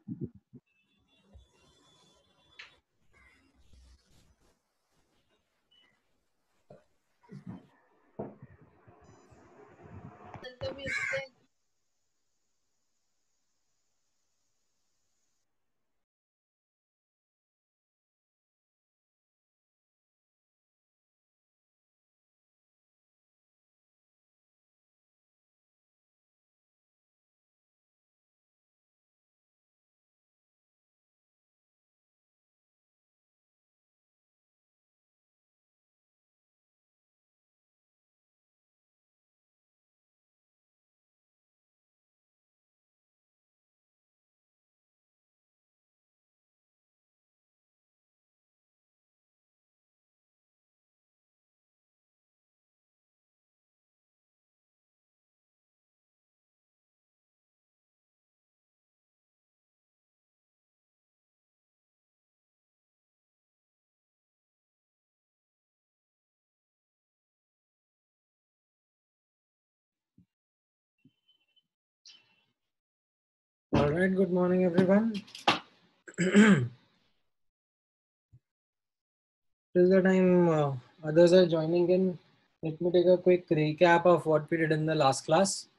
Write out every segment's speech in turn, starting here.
All right, good morning, everyone. Till the time others are joining in, let me take a quick recap of what we did in the last class.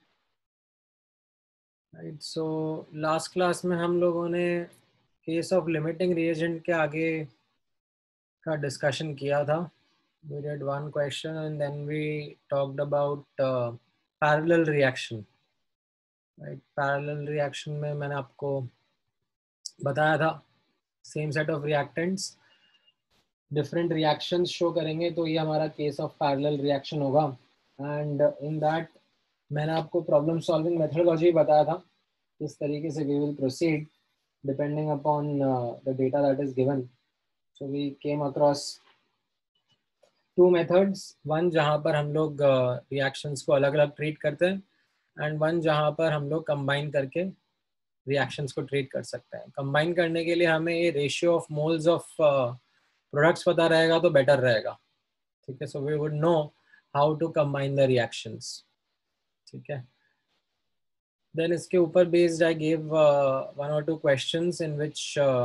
Right, so last class में हम लोगों ने case of limiting reagent के आगे का discussion किया था. We did one question and then we talked about parallel reaction. Right, parallel reaction में मैंने आपको बताया था same set of reactants different reactions show करेंगे तो ये हमारा केस ऑफ पैरेलल रिएक्शन होगा. एंड इन दैट मैंने आपको प्रॉब्लम सॉल्विंग मेथोडोलॉजी बताया था किस तरीके से we will proceed depending upon the data that is given. So we came across two methods, one जहाँ पर हम लोग रिएक्शंस को अलग अलग ट्रीट करते हैं एंड वन जहाँ पर हम लोग कंबाइन करके रिएक्शंस को ट्रीट कर सकते हैं. कंबाइन करने के लिए हमें ये ratio of moles of products पता रहेगा तो बेटर रहेगा. ठीक है, so we would know how to combine the reactions. ठीक है, देन इसके ऊपर बेस्ड आई गिव वन और two questions in which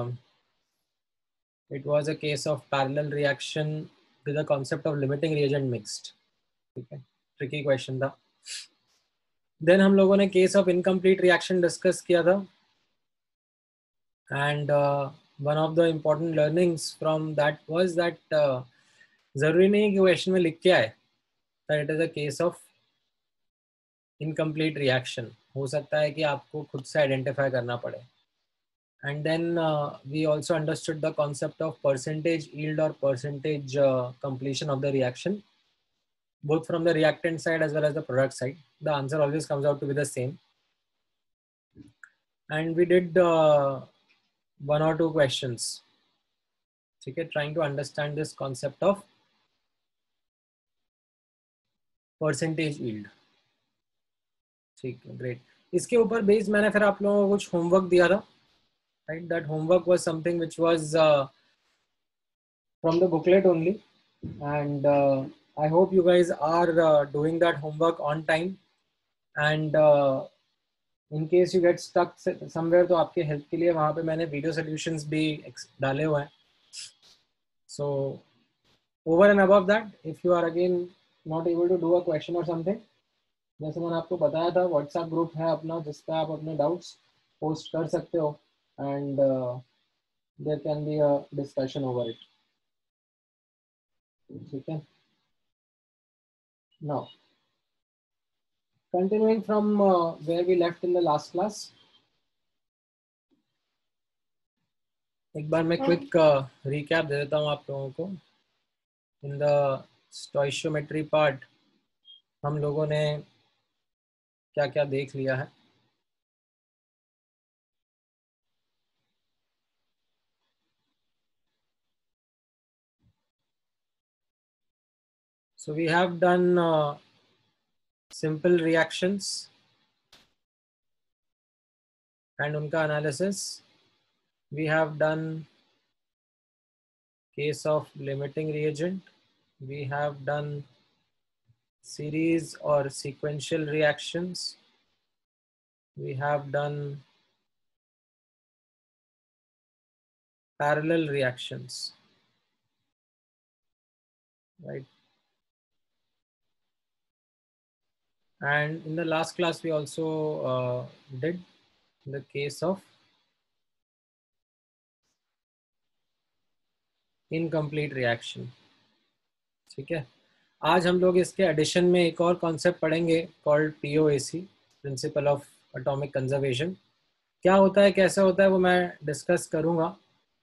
it was a case of parallel reaction with the concept of limiting reagent mixed. ठीक है, tricky question था. Then हम लोगों ने case of incomplete reaction discuss किया था and one of the important learnings from that was that जरूरी नहीं कि क्वेश्चन में लिख के आए that it is a case of incomplete reaction. हो सकता है कि आपको खुद से आइडेंटिफाई करना पड़े. And then we also understood the concept of percentage yield और percentage completion of the reaction both from the reactant side as well as the product side. The answer always comes out to be the same. And we did one or two questions, okay, trying to understand this concept of percentage yield. ठीक है, great. इसके ऊपर based मैंने फिर आप लोगों को कुछ होमवर्क दिया था. Right, that homework was something which was from the booklet only, and I hope you guys are doing that homework on time. And in case you get stuck somewhere, तो आपके हेल्प के लिए वहाँ पे मैंने video solutions भी डाले हुए हैं. So over and above that, if you are again not able to do a question or something, जैसे मैंने आपको बताया था व्हाट्सएप ग्रुप है अपना जिस पे आप अपने डाउट्स पोस्ट कर सकते हो and there can be a discussion over it. ठीक है, now continuing from where we left in the last class, एक बार मैं क्विक रिकैप दे देता हूँ आप लोगों को. इन द स्टोइशियोमेट्री पार्ट हम लोगों ने क्या क्या देख लिया है. So we have done simple reactions and उनका analysis. We have done case of limiting reagent. We have done series or sequential reactions. We have done parallel reactions, right? And in the last class, we also did the case of incomplete reaction. ठीक है, आज हम लोग इसके addition में एक और concept पढ़ेंगे called POAC, principle of atomic conservation. क्या होता है, कैसे होता है, वो मैं डिस्कस करूंगा.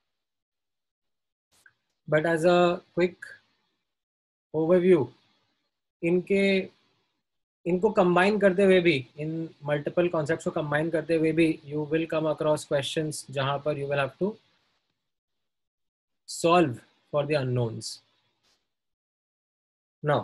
But as a quick overview, इनके इनको कंबाइन करते हुए भी, इन मल्टीपल कॉन्सेप्ट्स को कंबाइन करते हुए भी you will come across questions जहां पर you will have to solve for the unknowns. Now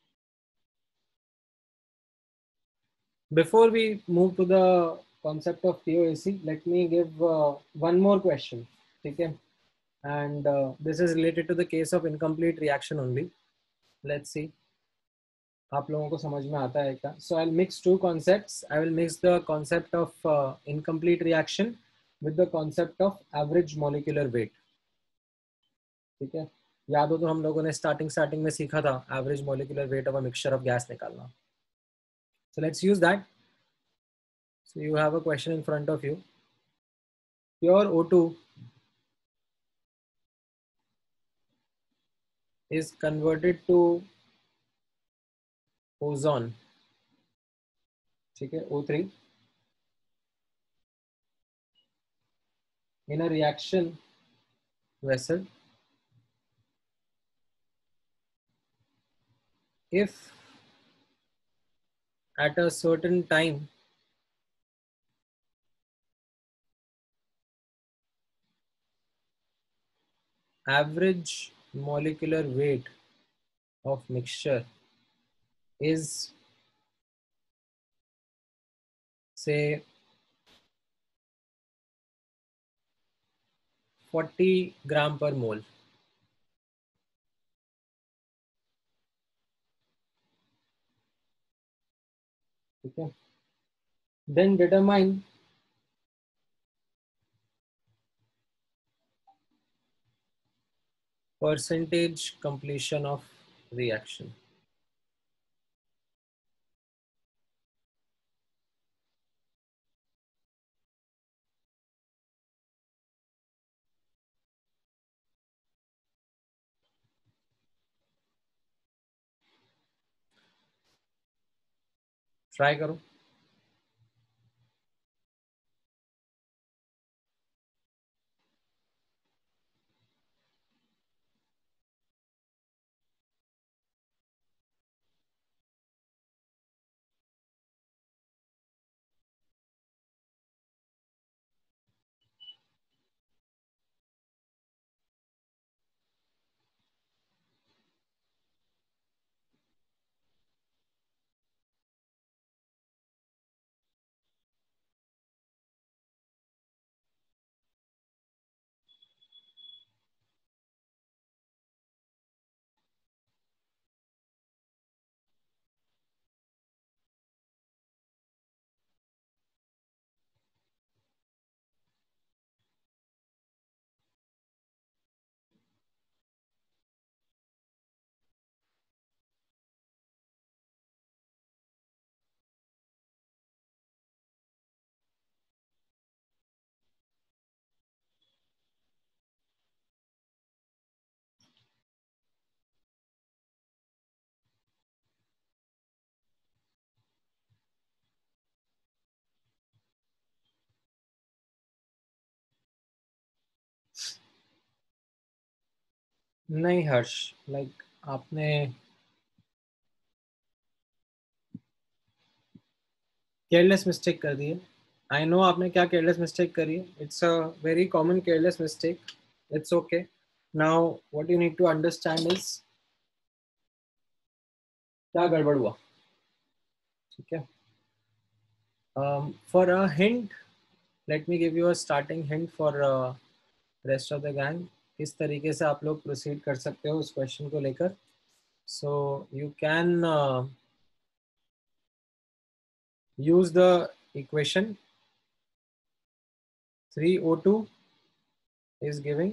before we move to the concept of POAC, let me give one more question. Okay, and this is related to the case of incomplete reaction only. Let's see आप लोगों को समझ में आता है क्या. So I'll mix two concepts. I will mix the concept of incomplete reaction with the concept of average molecular weight. ठीक है, याद हो तो हम लोगों ने स्टार्टिंग में सीखा था average molecular weight of a mixture of gas निकालना. So let's use that. So you have a question in front of you. Pure O2 is converted to ozone, ठीक है, O3, in a reaction vessel if at a certain time average molecular weight of mixture is say 40 gram per mole. ठीक है, then determine percentage completion of reaction. Try करो. नहीं Harsh, like आपने careless mistake कर दी है. आई नो आपने क्या केयरलेस मिस्टेक करी है. It's a very common careless mistake. It's okay. Now what you need to understand is क्या गड़बड़ हुआ. ठीक है, for a hint, let me give you a starting hint for rest of the gang. किस तरीके से आप लोग प्रोसीड कर सकते हो उस क्वेश्चन को लेकर. So you can use the equation 3O2 is giving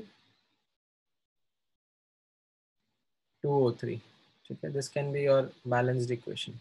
2O3. ठीक है, this can be your balanced equation.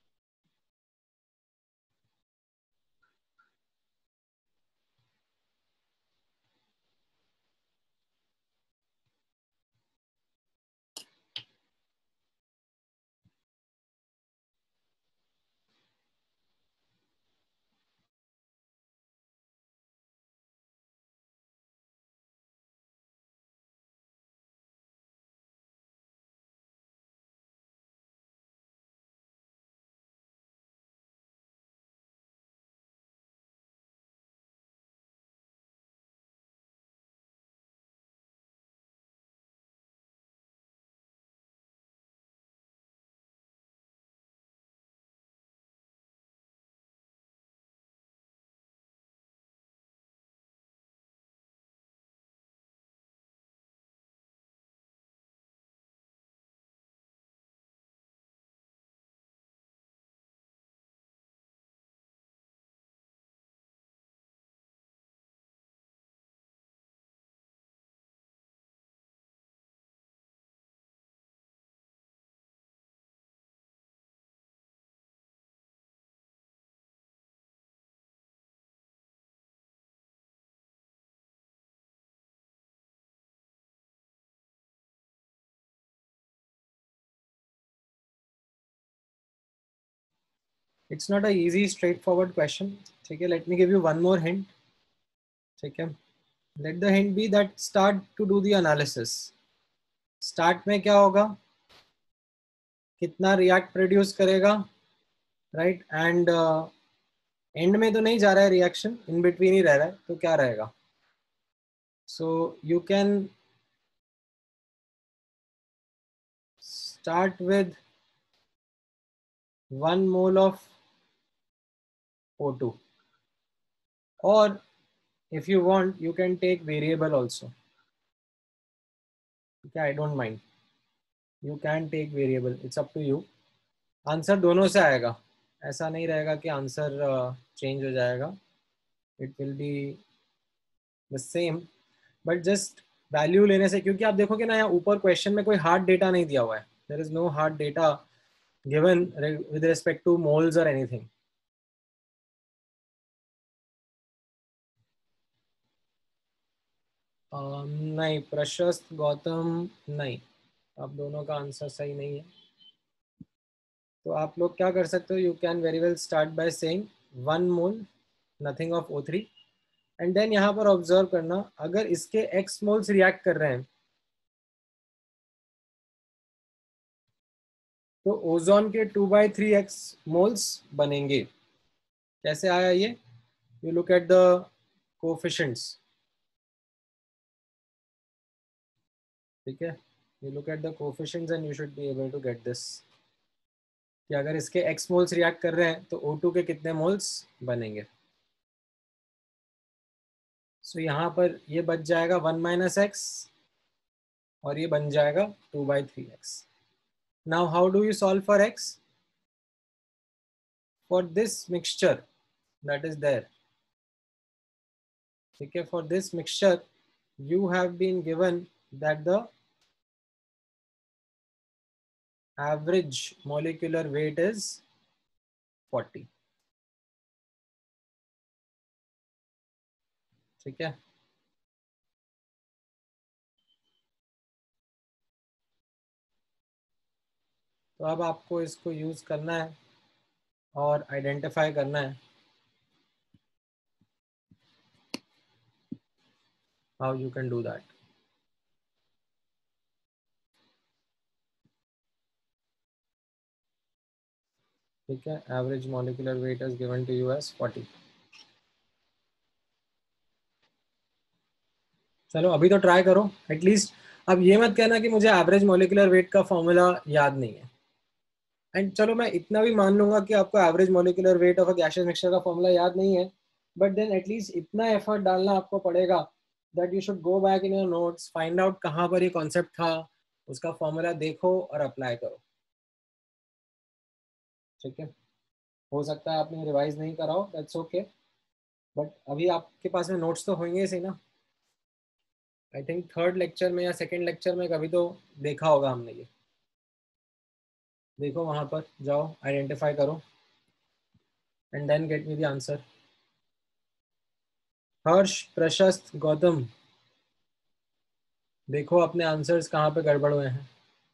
It's not a easy straightforward question. ठीक है, let me give you one more hint. ठीक है, let the hint be that start to do the analysis. Start में क्या होगा, कितना रिएक्ट प्रोड्यूस करेगा, right, and end में तो नहीं जा रहा है रिएक्शन, इन बिटवीन ही रह रहा है, तो क्या रहेगा. So you can start with 1 mole of O2, or if you want you can take variable also. Okay, I don't mind, you can take variable, it's up to you. Answer दोनों से आएगा, ऐसा नहीं रहेगा कि आंसर चेंज हो जाएगा, it will be the same, but just value लेने से, क्योंकि आप देखोगे ना यहाँ ऊपर क्वेश्चन में कोई हार्ड डेटा नहीं दिया हुआ है, there is no hard data given with respect to moles और एनीथिंग. नहीं प्रशस्त, गौतम, नहीं, आप दोनों का आंसर सही नहीं है. तो आप लोग क्या कर सकते हो, you can very well start by saying 1 mole nothing of O3, and then यहाँ पर ऑब्जर्व करना, अगर इसके x मोल्स रिएक्ट कर रहे हैं तो ओजोन के 2/3x मोल्स बनेंगे. कैसे आया ये, you look at the coefficients. ठीक है, you look at the coefficients and you should be able to get this, कि अगर इसके x मोल्स रिएक्ट कर रहे हैं तो O2 के कितने मोल्स बनेंगे. सो यहाँ पर ये बच जाएगा 1 - x और ये बन जाएगा 2/3x. Now how do you solve for x, for this mixture that is there. ठीक है, for this mixture you have been given that the average molecular weight is 40. ठीक है, तो अब आपको इसको यूज करना है और आइडेंटिफाई करना है how you can do that. ठीक है, average molecular weight is given to you as 40. चलो अभी तो ट्राई करो एटलीस्ट. अब ये मत कहना कि मुझे एवरेज मॉलिक्यूलर वेट का फॉर्मूला याद नहीं है. एंड चलो मैं इतना भी मान लूंगा कि आपको average molecular weight of a gaseous mixture का फॉर्मूला याद नहीं है, बट देन एटलीस्ट इतना एफर्ट डालना आपको पड़ेगा that you should go back in your notes, find out कहाँ पर ये कॉन्सेप्ट था, उसका फॉर्मूला देखो और अप्लाई करो. ठीक है, हो सकता है आपने रिवाइज नहीं करा हो, दैट्स ओके, बट अभी आपके पास में नोट्स तो होंगे ही सही ना. आई थिंक थर्ड लेक्चर में या सेकेंड लेक्चर में कभी तो देखा होगा हमने ये। देखो वहां पर जाओ, आइडेंटिफाई करो and then get me the answer. Harsh, Prashast, Gautam, देखो अपने आंसर्स कहाँ पे गड़बड़ हुए हैं।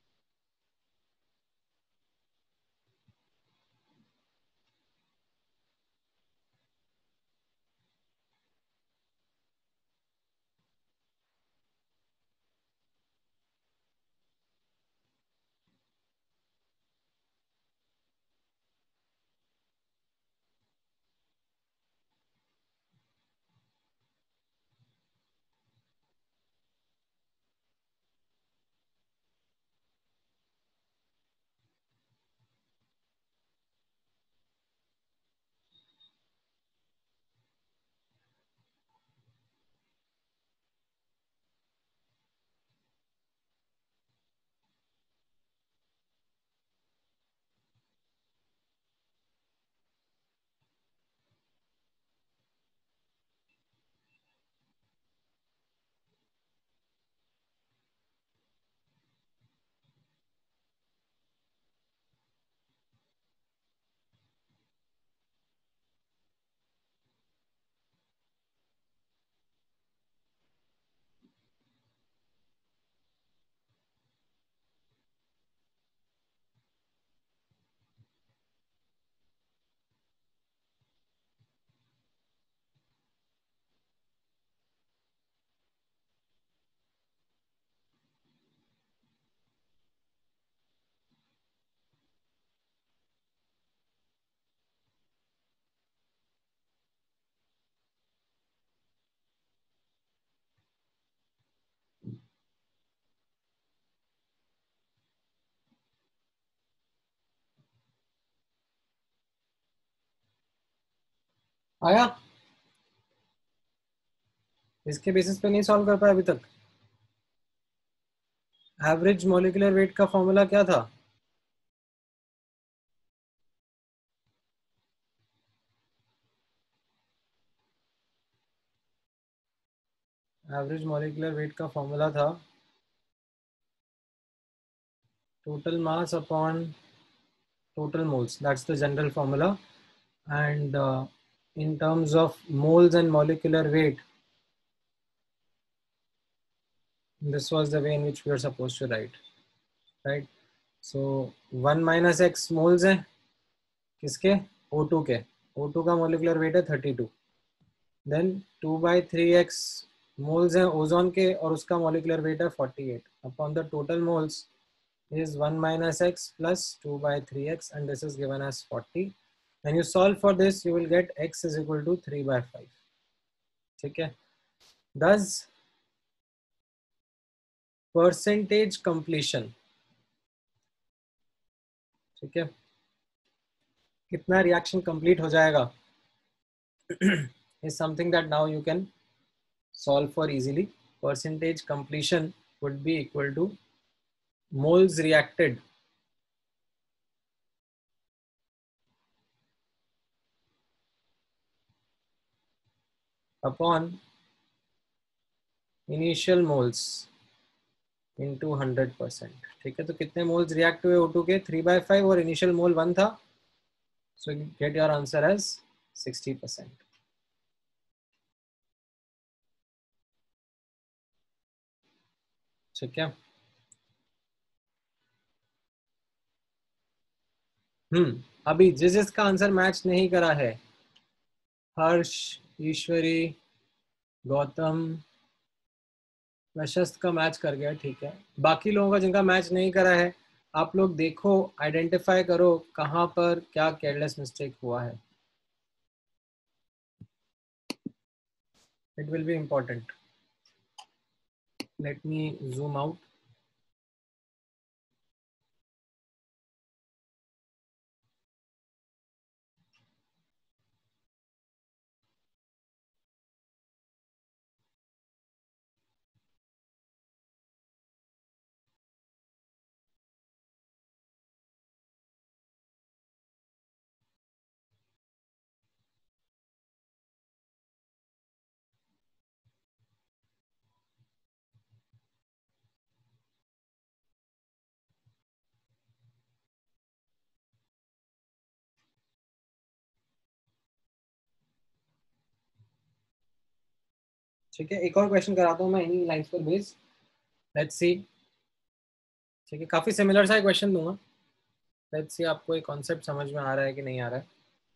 आया? इसके बेसिस पे नहीं सॉल्व कर पाया अभी तक। एवरेज मॉलिक्यूलर वेट का फॉर्मूला क्या था? एवरेज मॉलिक्यूलर वेट का फॉर्मूला था total mass upon total moles. That's the general formula. And in terms of moles and molecular weight, this was the way in which we are supposed to write, right? So 1 minus x moles है किसके? O2 के। O2 का molecular weight है 32. Then 2 by 3x moles है ozone के और उसका molecular weight है 48. Upon the total moles is 1 minus x plus 2 by 3x and this is given as 40. When you solve for this, you will get x is equal to 3 by 5. ठीक है? Does percentage completion, ठीक है, कितना reaction complete हो जाएगा is something that now you can solve for easily. Percentage completion would be equal to moles reacted upon initial moles into 100%। ठीक है, तो कितने मोल्स रिएक्ट हुए O2 के? 3/5 और इनिशियल मोल 1 था, so get your answer as 60%। ठीक है। अभी जिसका आंसर मैच नहीं करा है, हर्ष, ईश्वरी, गौतम, प्रशस्त का मैच कर गया, ठीक है। बाकी लोगों का जिनका मैच नहीं करा है, आप लोग देखो, आइडेंटिफाई करो कहाँ पर क्या केयरलेस मिस्टेक हुआ है। It will be important. Let me zoom out. ठीक है, एक और क्वेश्चन कराता हूँ मैं इन्हीं लाइंस पर बेस, लेट्स सी। ठीक है, काफी सिमिलर सा क्वेश्चन दूंगा, लेट्स सी आपको एक कॉन्सेप्ट समझ में आ रहा है कि नहीं आ रहा है।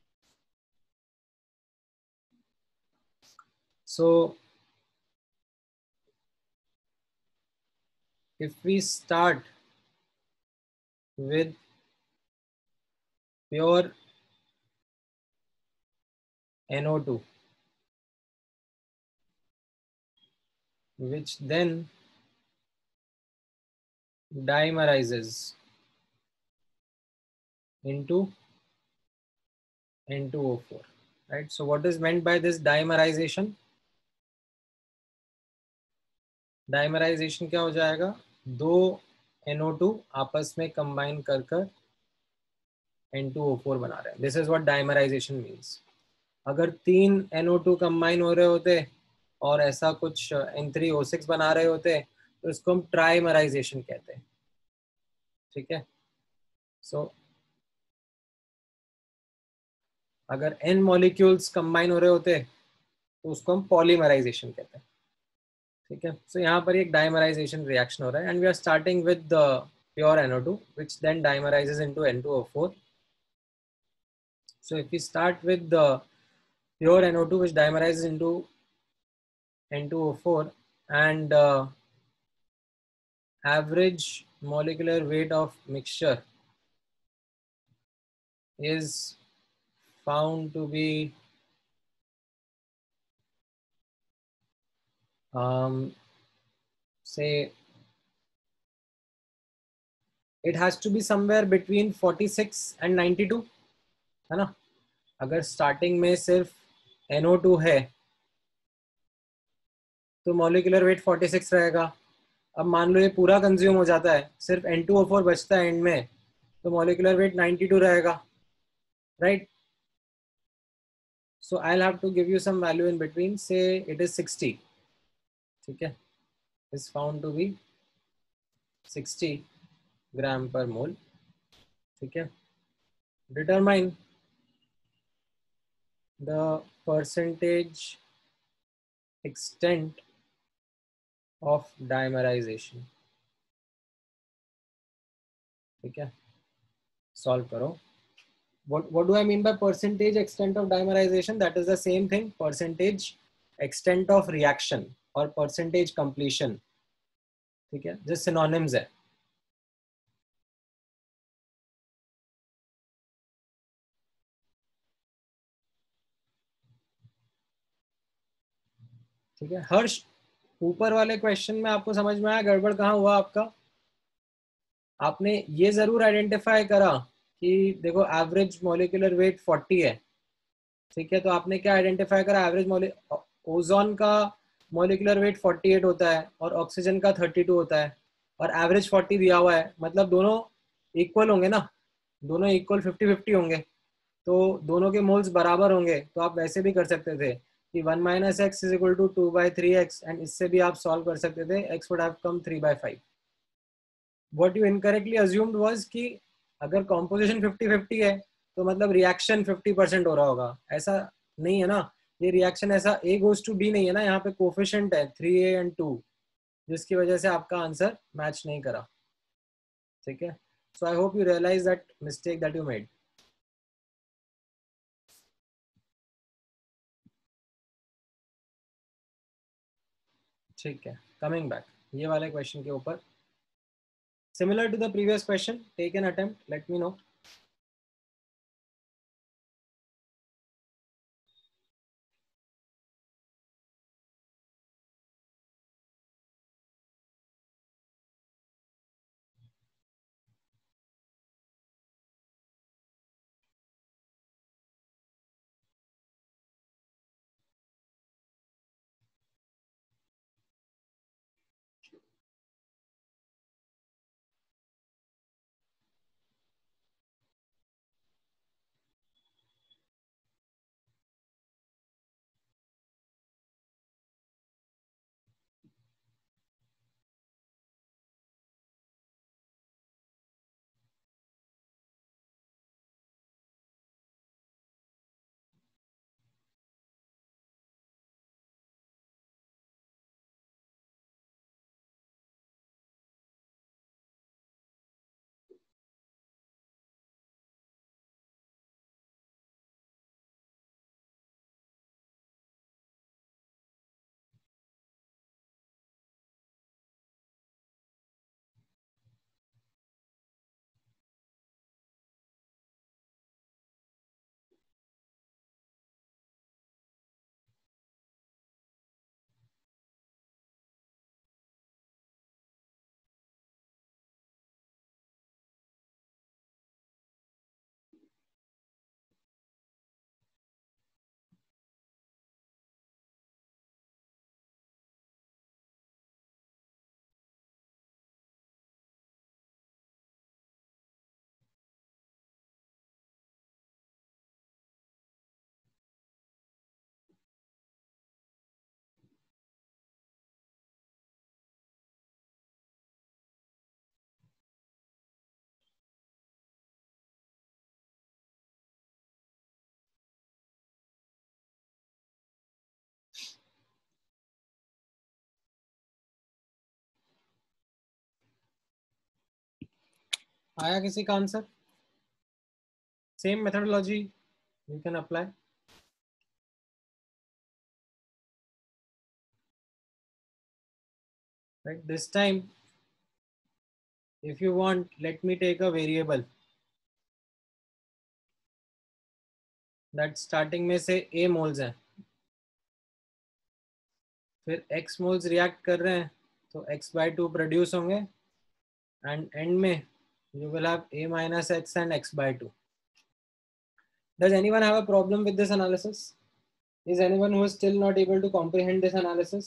So if we start with pure NO2, which then dimerizes into N2O4, right? So what is meant by this dimerization? Dimerization क्या हो जाएगा? दो NO2 आपस में कंबाइन कर कर N2O4 बना रहे हैं. This is what dimerization means. अगर तीन NO2 कंबाइन हो रहे होते और ऐसा कुछ N3O6 बना रहे होते तो इसको हम ट्राइमराइजेशन कहते हैं. ठीक है, सो अगर N मॉलिक्यूल्स कंबाइन हो रहे होते तो उसको हम पॉलीमराइजेशन कहते हैं. ठीक है, सो यहाँ पर एक डाइमराइजेशन रिएक्शन हो रहा है and we are starting with the pure NO2 which then dimerizes into N2O4. So if we start with the pure NO2 which dimerizes into N2O4 and average molecular weight of mixture is found to be say it has to be somewhere between 46 and 92, है ना? अगर starting में सिर्फ NO2 है तो molecular weight 46 रहेगा. अब मान लो ये पूरा कंज्यूम हो जाता है, सिर्फ N2O4 बचता है एंड में, तो मॉलिक्यूलर वेट 92 रहेगा, right? So I have to give you some value in between, say it is 60. ठीक है, is found to be 60 gram per mole. ठीक है, determine the percentage extent of dimerisation. ठीक है, सॉल्व करो. What do I mean by percentage extent of dimerization? That is the same thing, percentage extent of reaction or percentage completion. ठीक है, जो synonyms है. ठीक है, हर्ष, ऊपर वाले क्वेश्चन में आपको समझ में आया गड़बड़ कहाँ हुआ आपका? आपने ये जरूर आइडेंटिफाई करा कि देखो एवरेज मॉलिक्यूलर वेट 40 है. ठीक है, तो आपने क्या आइडेंटिफाई करा? एवरेज ओजोन का मॉलिक्यूलर वेट 48 होता है और ऑक्सीजन का 32 होता है और एवरेज 40 दिया हुआ है, मतलब दोनों इक्वल होंगे ना, दोनों इक्वल 50-50 होंगे, तो दोनों के मोल्स बराबर होंगे. तो आप वैसे भी कर सकते थे कि 1 minus x is equal to 2/3x and इससे भी आप सॉल्व कर सकते थे, x would have come 3/5. What you incorrectly assumed was कि अगर कॉम्पोजिशन 50-50 है तो मतलब रिएक्शन 50% हो रहा होगा. ऐसा नहीं है ना, ये रिएक्शन ऐसा A गोज टू B नहीं है ना, यहाँ पे कोफिशिएंट है 3A एंड 2, जिसकी वजह से आपका आंसर मैच नहीं करा. ठीक है, सो I hope you realise that mistake that you made. ठीक है, कमिंग बैक ये वाले क्वेश्चन के ऊपर, similar to the previous question, take an attempt, let me know. आया किसी का answer? Same methodology you can apply. Right, this time if you want, let me take a variable that starting में से a moles है, फिर x moles react कर रहे हैं तो x/2 प्रोड्यूस होंगे एंड एंड में you will have a minus x and x/2. Does anyone have a problem with this analysis? Is anyone who is still not able to comprehend this analysis?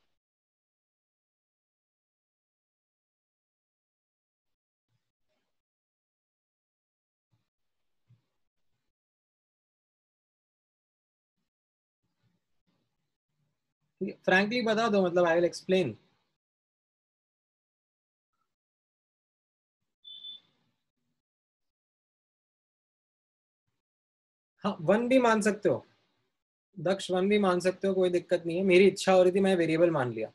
Frankly बता दो, मतलब I will explain. हाँ, one भी मान सकते हो दक्ष, one भी मान सकते हो, कोई दिक्कत नहीं है. मेरी इच्छा हो रही थी, मैं वेरिएबल मान लिया.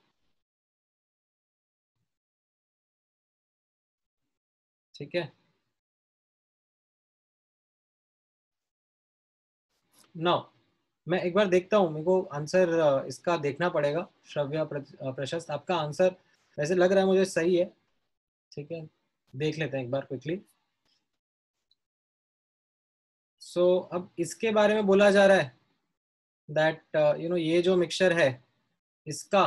ठीक है. नाउ मैं एक बार देखता हूँ, मेरे को आंसर इसका देखना पड़ेगा. श्रव्या प्रशस्त, आपका आंसर वैसे लग रहा है मुझे सही है. ठीक है, देख लेते हैं एक बार क्विकली. सो अब इसके बारे में बोला जा रहा है दैट ये जो मिक्सचर है इसका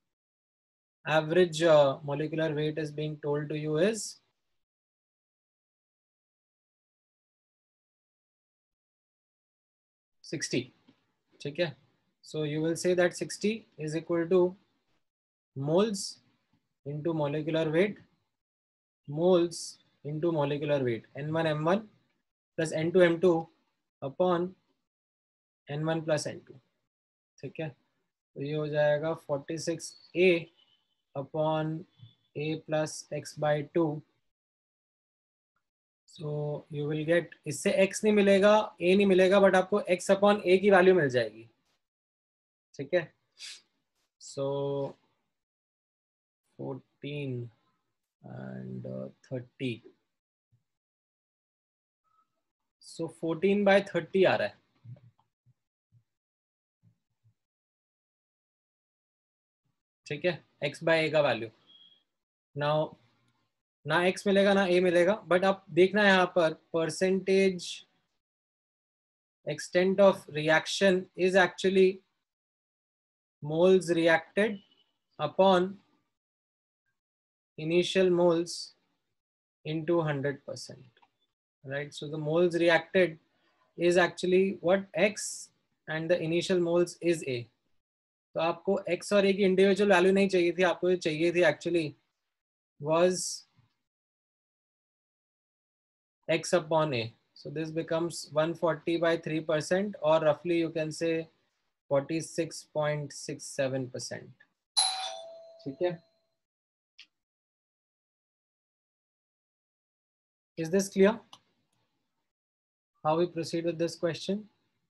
average molecular weight is being told to you is 60. ठीक है. So you will say that 60 is equal to moles into molecular weight, moles into molecular weight, n1 m1 plus n2 m2 upon n1 plus n2. ठीक है. तो ये हो जाएगा 46a upon a plus x/2. So you will get, इससे x नहीं मिलेगा, a नहीं मिलेगा, बट आपको x अपॉन a की वैल्यू मिल जाएगी. ठीक है. सो 14 and 30. सो 14/30 आ रहा है. ठीक है, x/a का वैल्यू. नाउ ना x मिलेगा ना a मिलेगा, बट आप देखना यहाँ पर percentage extent of reaction is actually moles reacted upon initial moles into 100%. Right, so the moles reacted is actually what x and the initial moles is a. तो आपको x और a की individual value नहीं चाहिए थी, आपको चाहिए थी actually was x upon a. So this becomes 140/3%, or roughly you can say 46.67%. ठीक है. Is this clear how we proceed with this question?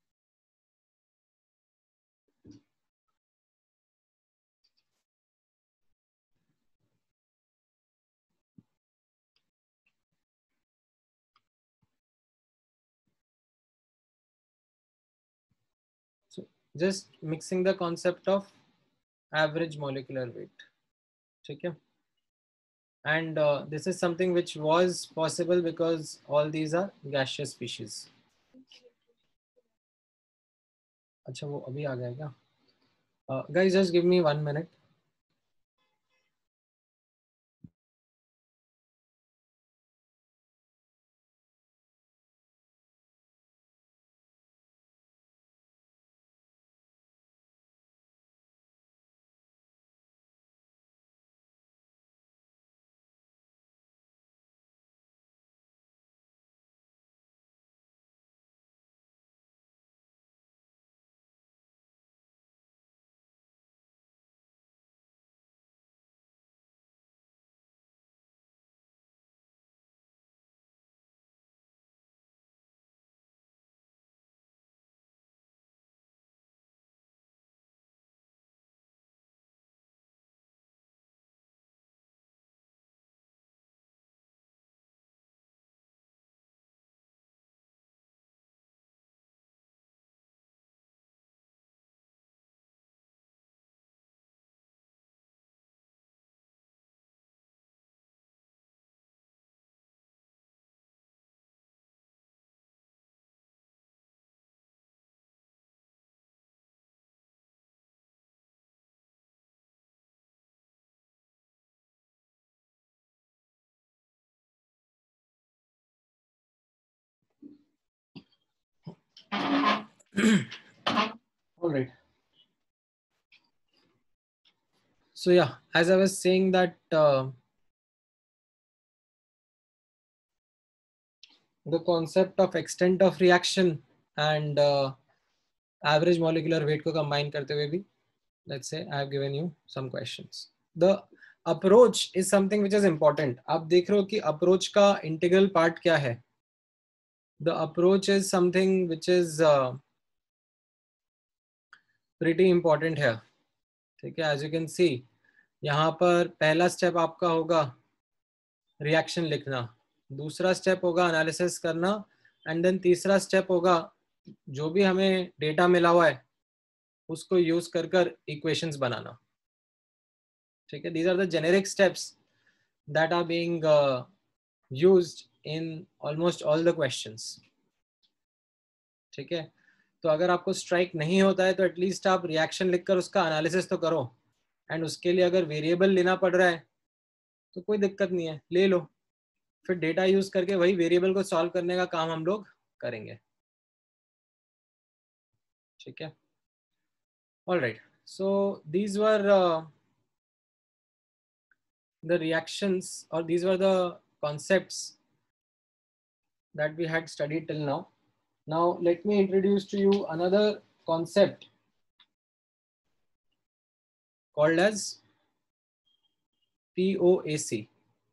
So just mixing the concept of average molecular weight. ठीक है. And this is something which was possible because all these are gaseous species. अच्छा, वो अभी आ गया क्या? Guys, just give me 1 minute. All right. So yeah, as I was saying that the concept of extent of reaction and average molecular weight को combine करते हुए भी, let's say I have given you some questions. The approach is something which is important. आप देख रहे हो कि approach का integral part क्या है? The approach is something which is pretty important here. ठीक है, as you can see, यहाँ पर पहला स्टेप आपका होगा रिएक्शन लिखना, दूसरा स्टेप होगा एनालिसिस करना, एंड देन तीसरा स्टेप होगा जो भी हमें डेटा मिला हुआ है उसको यूज कर कर इक्वेशंस बनाना. ठीक है, these are the generic steps that are being used in almost all the questions. ठीक है, तो अगर आपको स्ट्राइक नहीं होता है तो एटलीस्ट आप रिएक्शन लिखकर उसका एनालिसिस तो करो, एंड उसके लिए अगर वेरिएबल लेना पड़ रहा है तो कोई दिक्कत नहीं है, ले लो, फिर डेटा यूज करके वही वेरिएबल को सॉल्व करने का काम हम लोग करेंगे. ठीक है, all right, so these were the reactions, or these were the concepts that we had studied till now. Now let me introduce to you another concept called as POAC.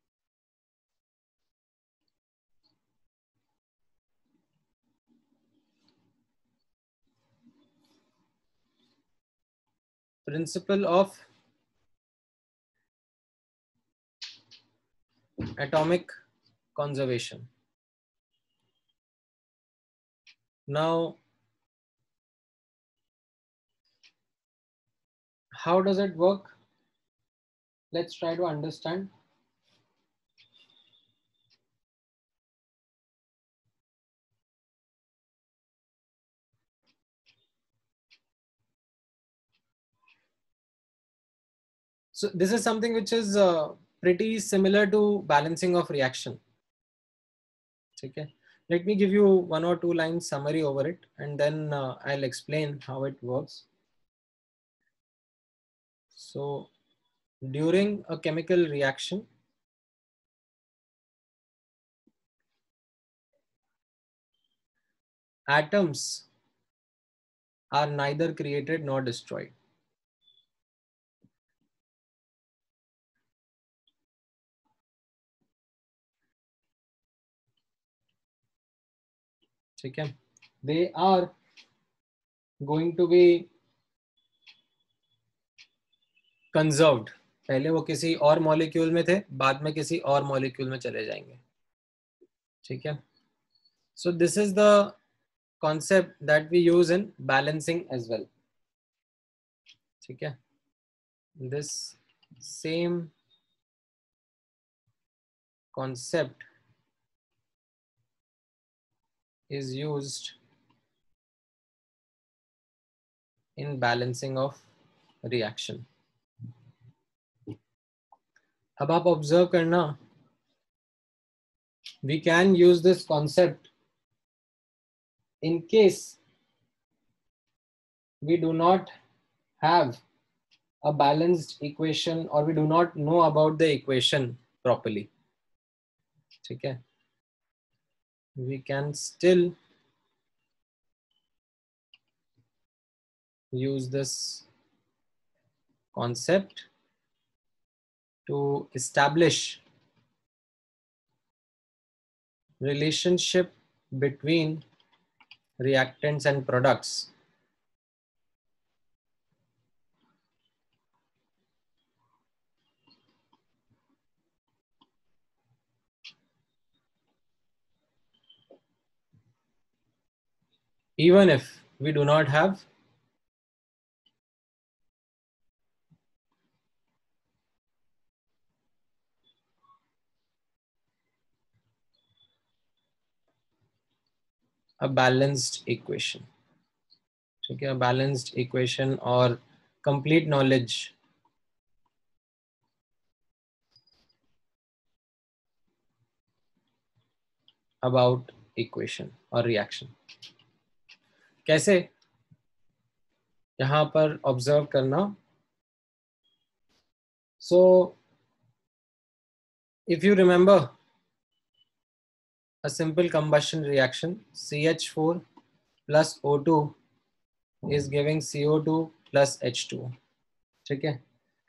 Principle of atomic conservation. Now, how does it work? Let's try to understand. So this is something which is pretty similar to balancing of reaction. Okay. Let me give you 1 or 2 lines summary over it, and then I'll explain how it works. So during a chemical reaction, atoms are neither created nor destroyed. Okay. They are going to be conserved. पहले वो किसी और molecule में थे, बाद में किसी और मॉलिक्यूल में चले जाएंगे. ठीक है. So this is the concept that we use in balancing as well. ठीक है. This same concept is used in balancing of reaction. अब आप ऑब्जर्व करना, we can use this concept in case we do not have a balanced equation or we do not know about the equation properly. ठीक है, we can still use this concept to establish relationship between reactants and products. Even if we do not have a balanced equation. ठीक है, a balanced equation or complete knowledge about equation or reaction. कैसे यहाँ पर observe करना. So if you remember a simple combustion reaction, CH4 plus O2 is giving CO2 plus H2. ठीक है.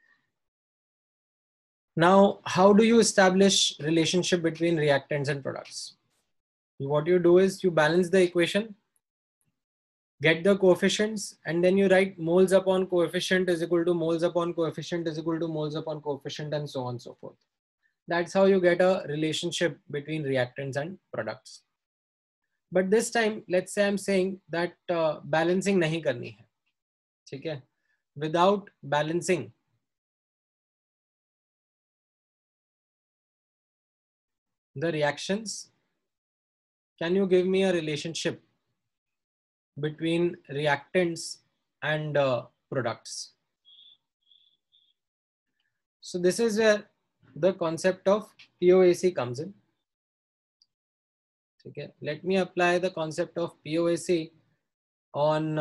Now, how do you establish relationship between reactants and products? What you do is you balance the equation, get the coefficients, and then you write moles upon coefficient is equal to moles upon coefficient is equal to moles upon coefficient, and so on and so forth. That's how you get a relationship between reactants and products. But this time, let's say I'm saying that balancing nahi karni hai. ठीक है. Without balancing, the reactions, can you give me a relationship between reactants and products? So this is where the concept of POAC comes in. Okay, let me apply the concept of POAC on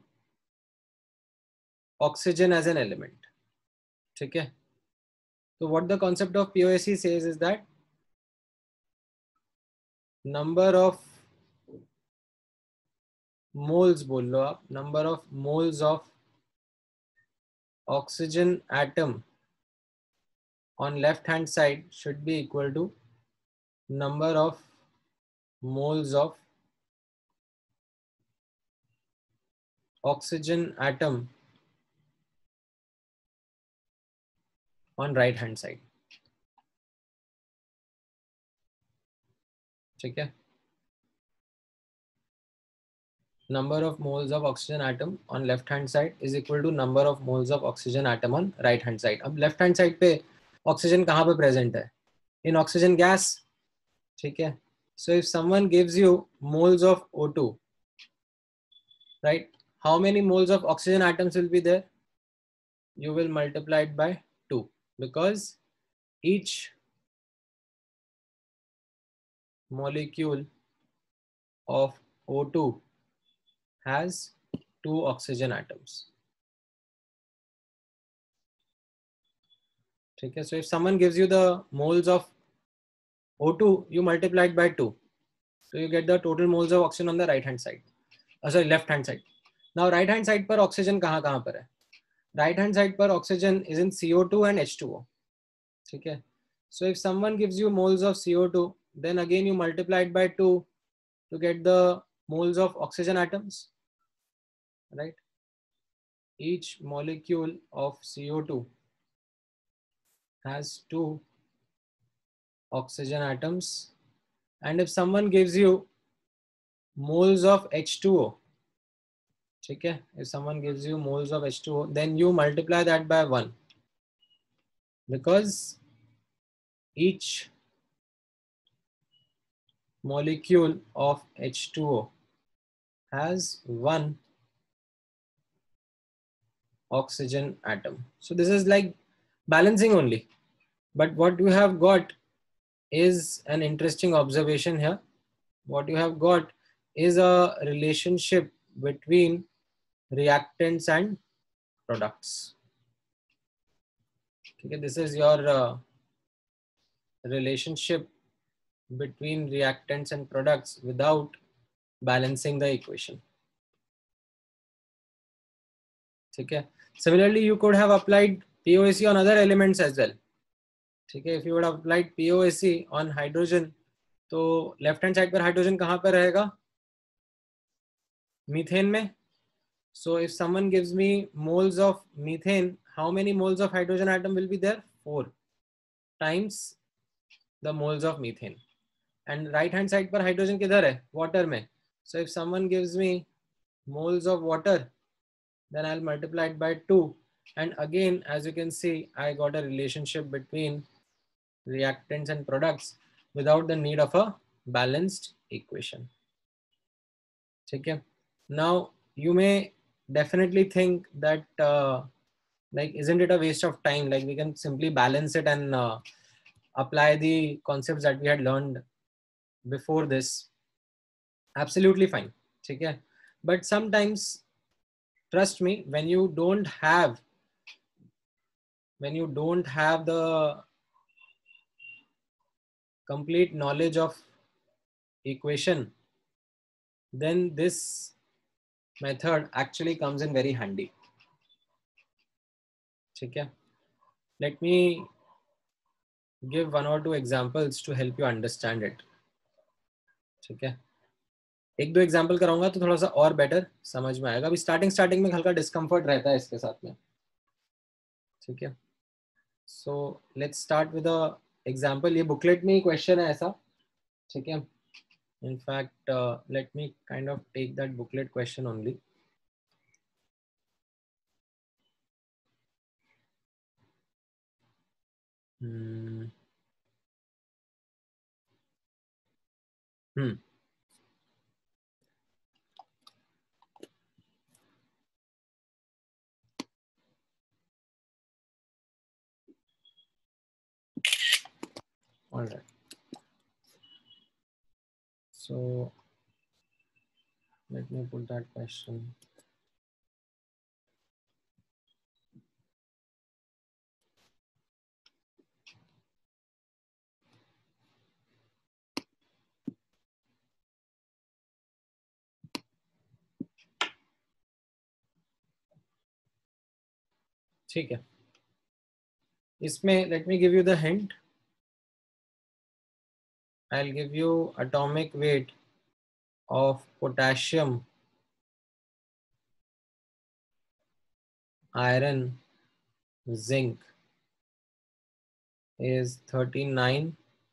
oxygen as an element. Okay, so what the concept of POAC says is that number of moles, बोल लो आप, number of moles of oxygen atom on left hand side should be equal to number of moles of oxygen atom on right hand side. ठीक है. Number of moles of oxygen atom on left hand side is equal to number of moles of oxygen atom on right hand side. अब left hand side पे oxygen कहाँ पे present है? In oxygen gas. ठीक है. So if someone gives you moles of O2, right? How many moles of oxygen atoms will be there? You will multiply it by 2 because each molecule of O2 has 2 oxygen atoms. Okay, so if someone gives you the moles of O2, you multiply it by 2. So you get the total moles of oxygen on the right hand side. Sorry, left hand side. Now right hand side पर oxygen कहाँ पर है? Right hand side पर oxygen is in CO2 and H2O. ठीक है. So if someone gives you moles of CO2, then again you multiply it by 2 to get the moles of oxygen atoms. Right? Each molecule of CO2 has 2 oxygen atoms. And if someone gives you moles of H2O, okay, if someone gives you moles of H2O, then you multiply that by 1 because each molecule of H2O has 1 oxygen atom. So this is like balancing only. But what you have got is an interesting observation here. What you have got is a relationship between reactants and products. Okay, this is your relationship between reactants and products without balancing the equation. Okay. Similarly, you could have applied POAC on other elements as well. Okay. If you would have applied POAC on hydrogen, तो left hand side पर hydrogen कहाँ पर रहेगा? Methane में. So if someone gives me moles of methane, how many moles of hydrogen atom will be there? 4 times the moles of methane. And right hand side पर hydrogen किधर है? Water में. So if someone gives me moles of water, then I'll multiply it by 2. And again, as you can see, I got a relationship between reactants and products without the need of a balanced equation. Okay. Now you may definitely think that like, isn't it a waste of time? Like we can simply balance it and apply the concepts that we had learned before this. Absolutely fine. Okay. but sometimes trust me, when you don't have the complete knowledge of equation, then this method actually comes in very handy. ठीक है? Let me give one or two examples to help you understand it. ठीक है? एक दो example कराऊंगा तो थोड़ा सा और बेटर समझ में आएगा. अभी स्टार्टिंग में हल्का डिस्कम्फर्ट रहता है इसके साथ में. ठीक है? So let's start with a example. ये बुकलेट में ही क्वेश्चन है ऐसा. ठीक है? In fact, let me kind of take that booklet question only. All right. So let me put that question. ठीक है. इसमें let me give you the hint. I'll give you atomic weight of potassium, iron, zinc is 39,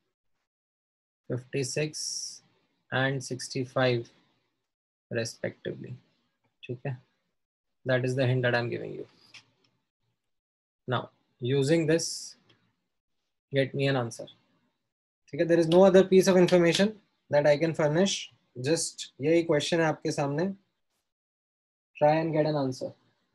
56 and 65 respectively. ठीक है? That is the hint that I'm giving you. Now, using this, get me an answer. ठीक है? There is no other piece of information that I can furnish. Just यही question है आपके सामने. Try and get an answer.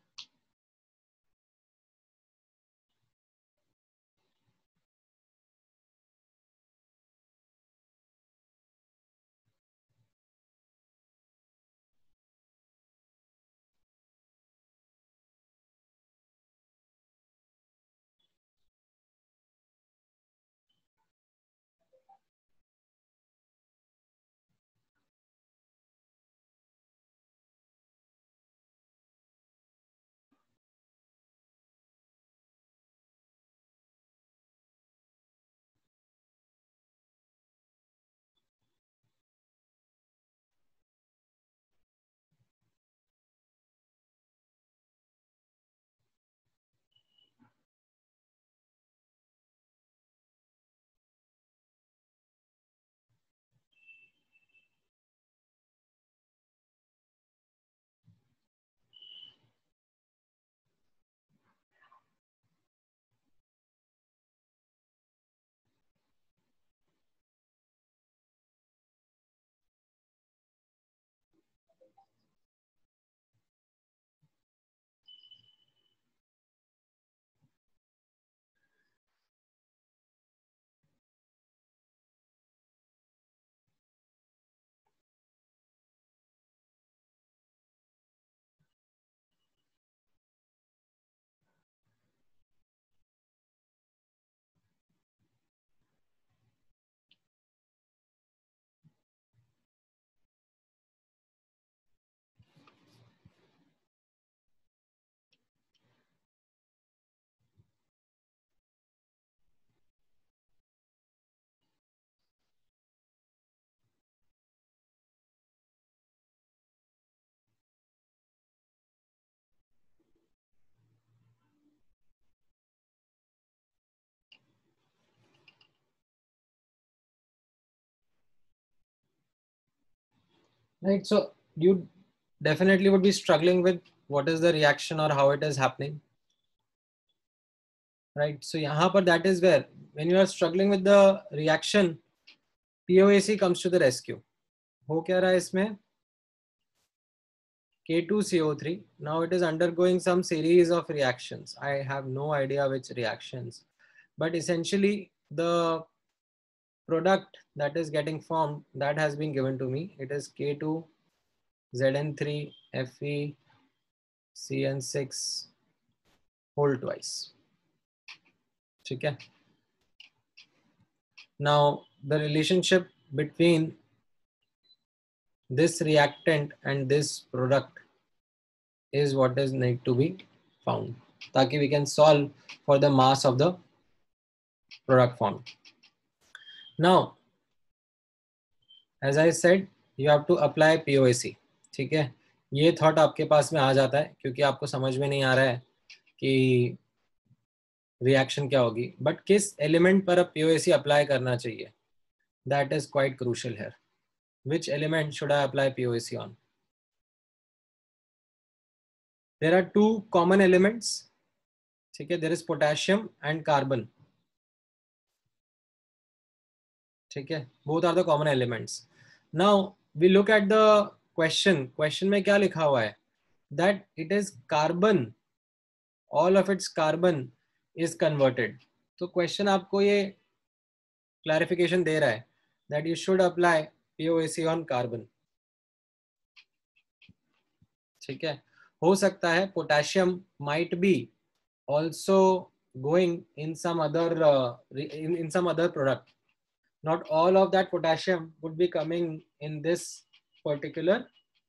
Right. So you definitely would be struggling with what is the reaction or how it is happening. Right. So यहाँ पर that is where when you are struggling with the reaction, POAC comes to the rescue. हो क्या रहा है इसमें? K2CO3. Now it is undergoing some series of reactions. I have no idea which reactions, but essentially the product that is getting formed that has been given to me. It is K2 Zn3 Fe CN6 whole twice. ठीक है. Now the relationship between this reactant and this product is what is need to be found, ताकि we can solve for the mass of the product formed. Now, as I said, you have to apply POAC. ठीक है. ये thought आपके पास में आ जाता है क्योंकि आपको समझ में नहीं आ रहा है कि रिएक्शन क्या होगी, बट किस एलिमेंट पर अब POAC अप्लाई करना चाहिए, that is quite crucial here. Which element should I apply POAC on? There are two common elements. ठीक है. There is potassium and carbon. ठीक है. Both are the common elements. Now we look at the question. Question में क्या लिखा हुआ है? That it is carbon. All of its carbon is converted. तो question आपको ये clarification दे रहा है that you should apply POAC on carbon. ठीक है. हो सकता है potassium might be also going in some other in some other product. Not all of that potassium would be coming in this particular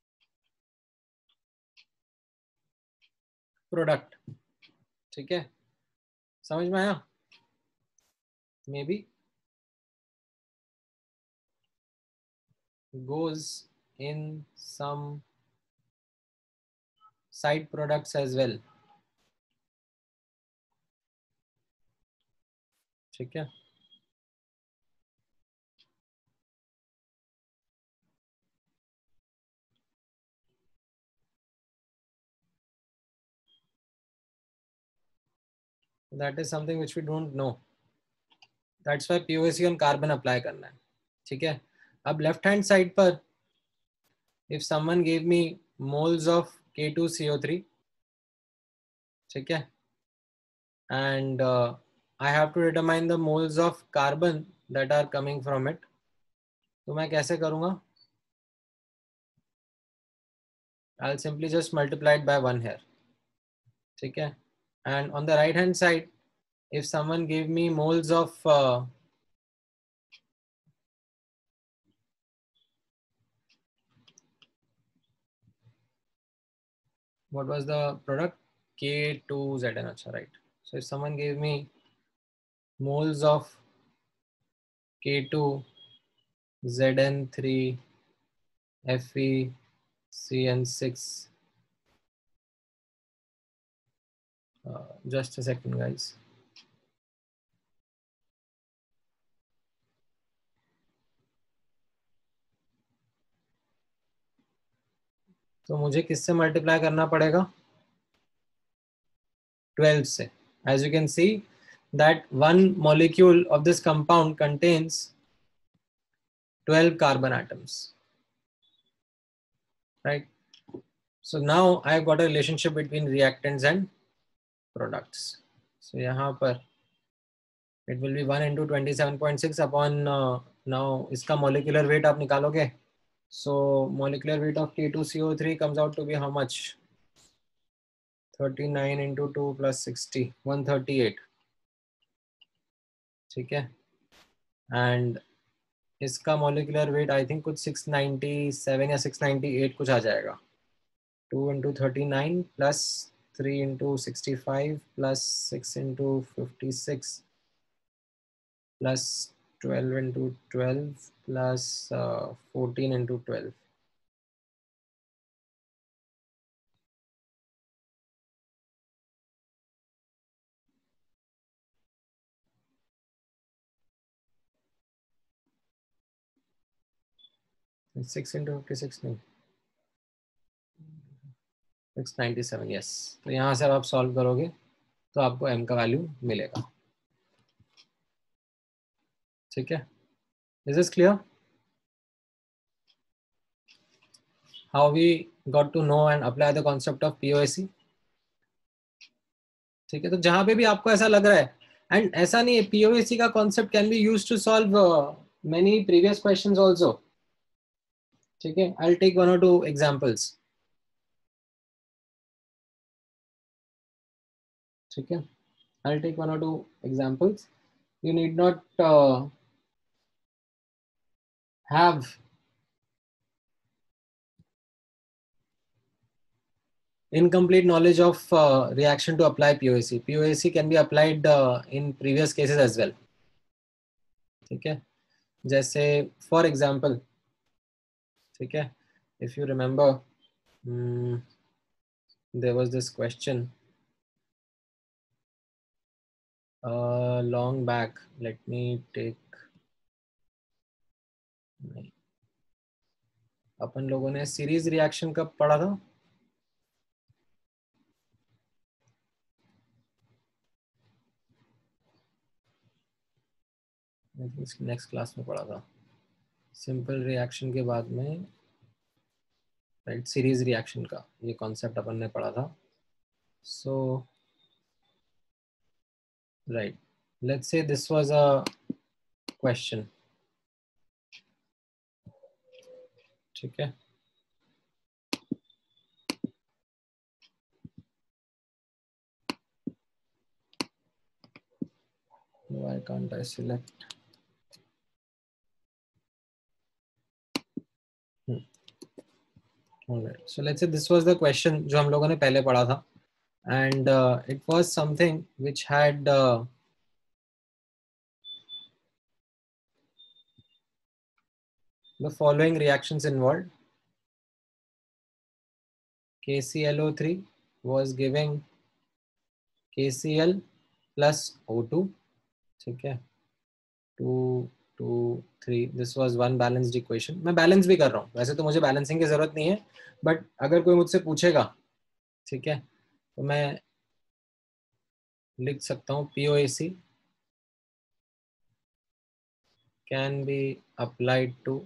product. ठीक है. समझ में आया? Maybe goes in some side products as well. ठीक है. That is something which we don't know. That's why POAC on carbon apply करना है. ठीक है. अब left hand side पर if someone gave me moles of K2CO3, ठीक है, and I have to determine the moles of carbon that are coming from it, तो मैं कैसे करूँगा? I'll simply just multiply it by 1 here. ठीक है. And on the right hand side, if someone gave me moles of what was the product? K2Zn, achha, right. So if someone gave me moles of K2Zn3 Fe CN6, just a second guys. तो मुझे किससे multiply करना पड़ेगा? 12 से. As you can see that one molecule of this compound contains 12 carbon atoms, right? So now I've got a relationship between reactants and products. So यहाँ पर it will be 1 into 27.6 upon now इसका molecular weight आप निकालोगे. So molecular weight of K2CO3 comes out to be how much? 39 into 2 plus 60, 138. ठीक है. And इसका molecular weight I think कुछ 697 या 698 कुछ आ जाएगा. 2 into 39 plus 3 into 65 plus 6 into 56 plus 12 into 12 plus 14 into 12. It's 6 into 56 नहीं, 697. yes. तो यहाँ से आप सॉल्व करोगे तो आपको m का वैल्यू मिलेगा. ठीक है. Is this clear? How we got to know and apply the concept of POAC? ठीक है. तो जहाँ पे भी आपको ऐसा लग रहा है, एंड ऐसा नहीं है, POAC का concept can be used to solve many previous questions also. ठीक है, I'll take 1 or 2 examples. ठीक है, I'll take 1 or 2 examples. You need not have incomplete knowledge of reaction to apply POAC. POAC can be applied in previous cases as well. ठीक है, जैसे for example, ठीक है, if you remember, there was this question long back. Let me take, अपन लोगों ने series reaction कब पढ़ा था? नेक्स्ट क्लास में पढ़ा था, सिंपल रिएक्शन के बाद में राइट सीरीज रिएक्शन का ये कॉन्सेप्ट अपन ने पढ़ा था. So right, let's say this was a question. ठीक है, why can't I select? Alright, so let's say this was the question जो हम लोगों ने पहले पढ़ा था, and it was something which had the following reactions involved. KClO3 was giving KCl plus O2. ठीक है, 2 2 3. This was one balanced equation. मैं बैलेंस भी कर रहा हूँ, वैसे तो मुझे बैलेंसिंग की जरूरत नहीं है, बट अगर कोई मुझसे पूछेगा, ठीक है, तो मैं लिख सकता हूँ POAC can be applied to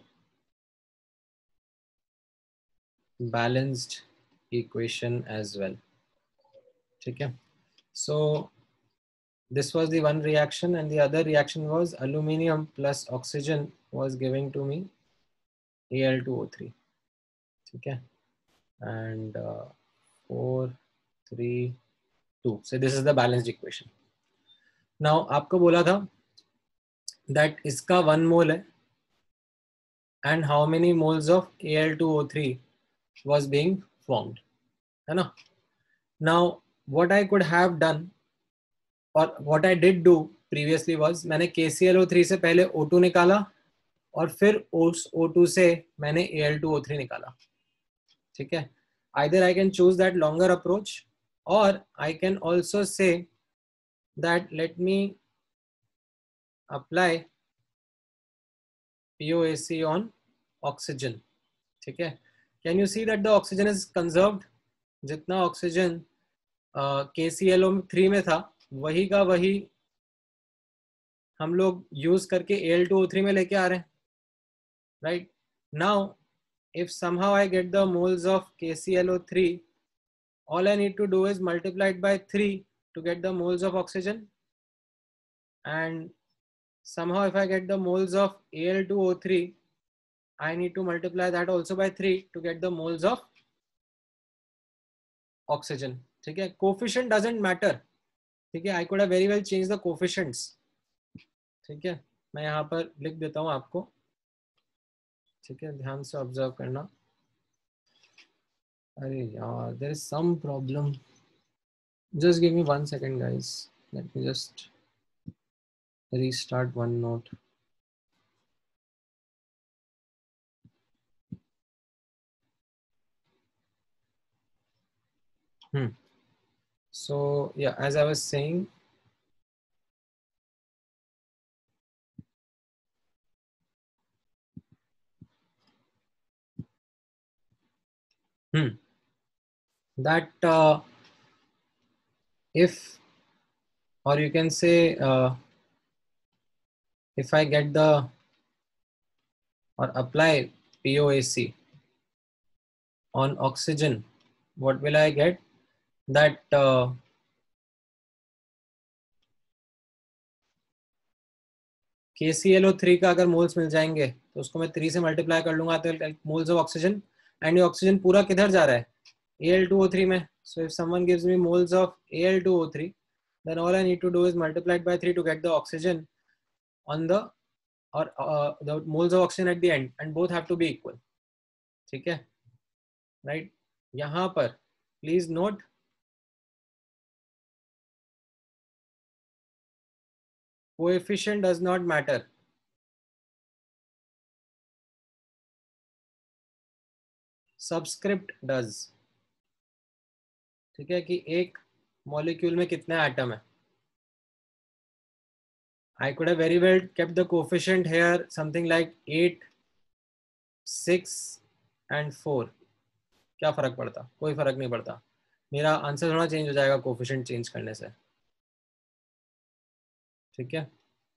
balanced equation as well. ठीक है, so this was the one reaction, and the other reaction was aluminium plus oxygen was giving to me Al2O3. ठीक है, and 4 3 2. So this is the balanced equation. Now आपको बोला था that इसका 1 mole है and how many moles of Al2O3 was being formed, है ना? Now what I could have done or what I did do previously was मैंने KClO3 से पहले O2 निकाला और फिर उस O2 से मैंने Al2O3 निकाला. ठीक है, either I can choose that longer approach or I can also say that let me apply POAC on oxygen. ठीक है, can you see that the oxygen is conserved? जितना ऑक्सीजन KClO3 में था वही का वही हम लोग यूज करके Al2O3 में लेके आ रहे हैं. Right now, if somehow I get the moles of KClO3, all I need to do is multiply it by 3 to get the moles of oxygen, and somehow if I get the moles of Al2O3, I need to multiply that also by 3 to get the moles of oxygen. ठीक है, coefficient doesn't matter. ठीक है, I could have very well changed the coefficients. ठीक है, मैं यहाँ पर लिख देता हूँ आपको. ठीक है, ध्यान से ऑब्जर्व करना. अरे यार, there is some problem. Just give me 1 second, guys. Let me just restart OneNote. So yeah, as I was saying, that if, or you can say, if I get the or apply POAC on oxygen, what will I get? That KClO3 का अगर moles मिल जाएंगे तो उसको मैं 3 से multiply कर लूंगा तो मोल्स ऑफ ऑक्सीजन, एंड ये ऑक्सीजन पूरा किधर जा रहा है, Al2O3 में. So if someone gives me moles of Al2O3, then all I need to do is multiply it by 3 to get the oxygen on the, or the moles of oxygen at the end, and both have to be equal. ठीक है, right. यहाँ पर please note, coefficient does not matter, subscript does. ठीक है, कि एक molecule में कितने एटम है. I could have very well kept the coefficient here something like 8, 6 and 4. क्या फर्क पड़ता, कोई फर्क नहीं पड़ता. मेरा आंसर थोड़ा चेंज हो जाएगा कोफिशिएंट चेंज करने से. ठीक है,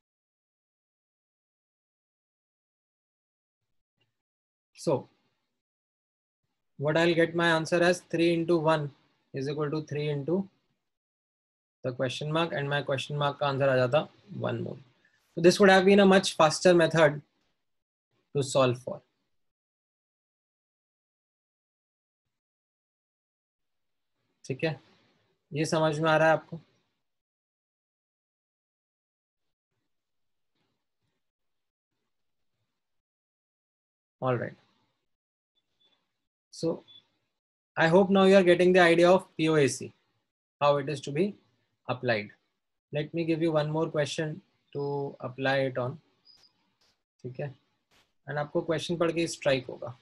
so what I'll get my answer as 3 into 1 is equal to 3 into the question mark, and my question mark का आंसर आ जाता 1 mole. So this would have been a much faster method to solve for. ठीक है, ये समझ में आ रहा है आपको. All right, so I hope now you are getting the idea of POAC, how it is to be applied. Let me give you one more question to apply it on. ठीक है, एंड आपको question पढ़ के strike होगा.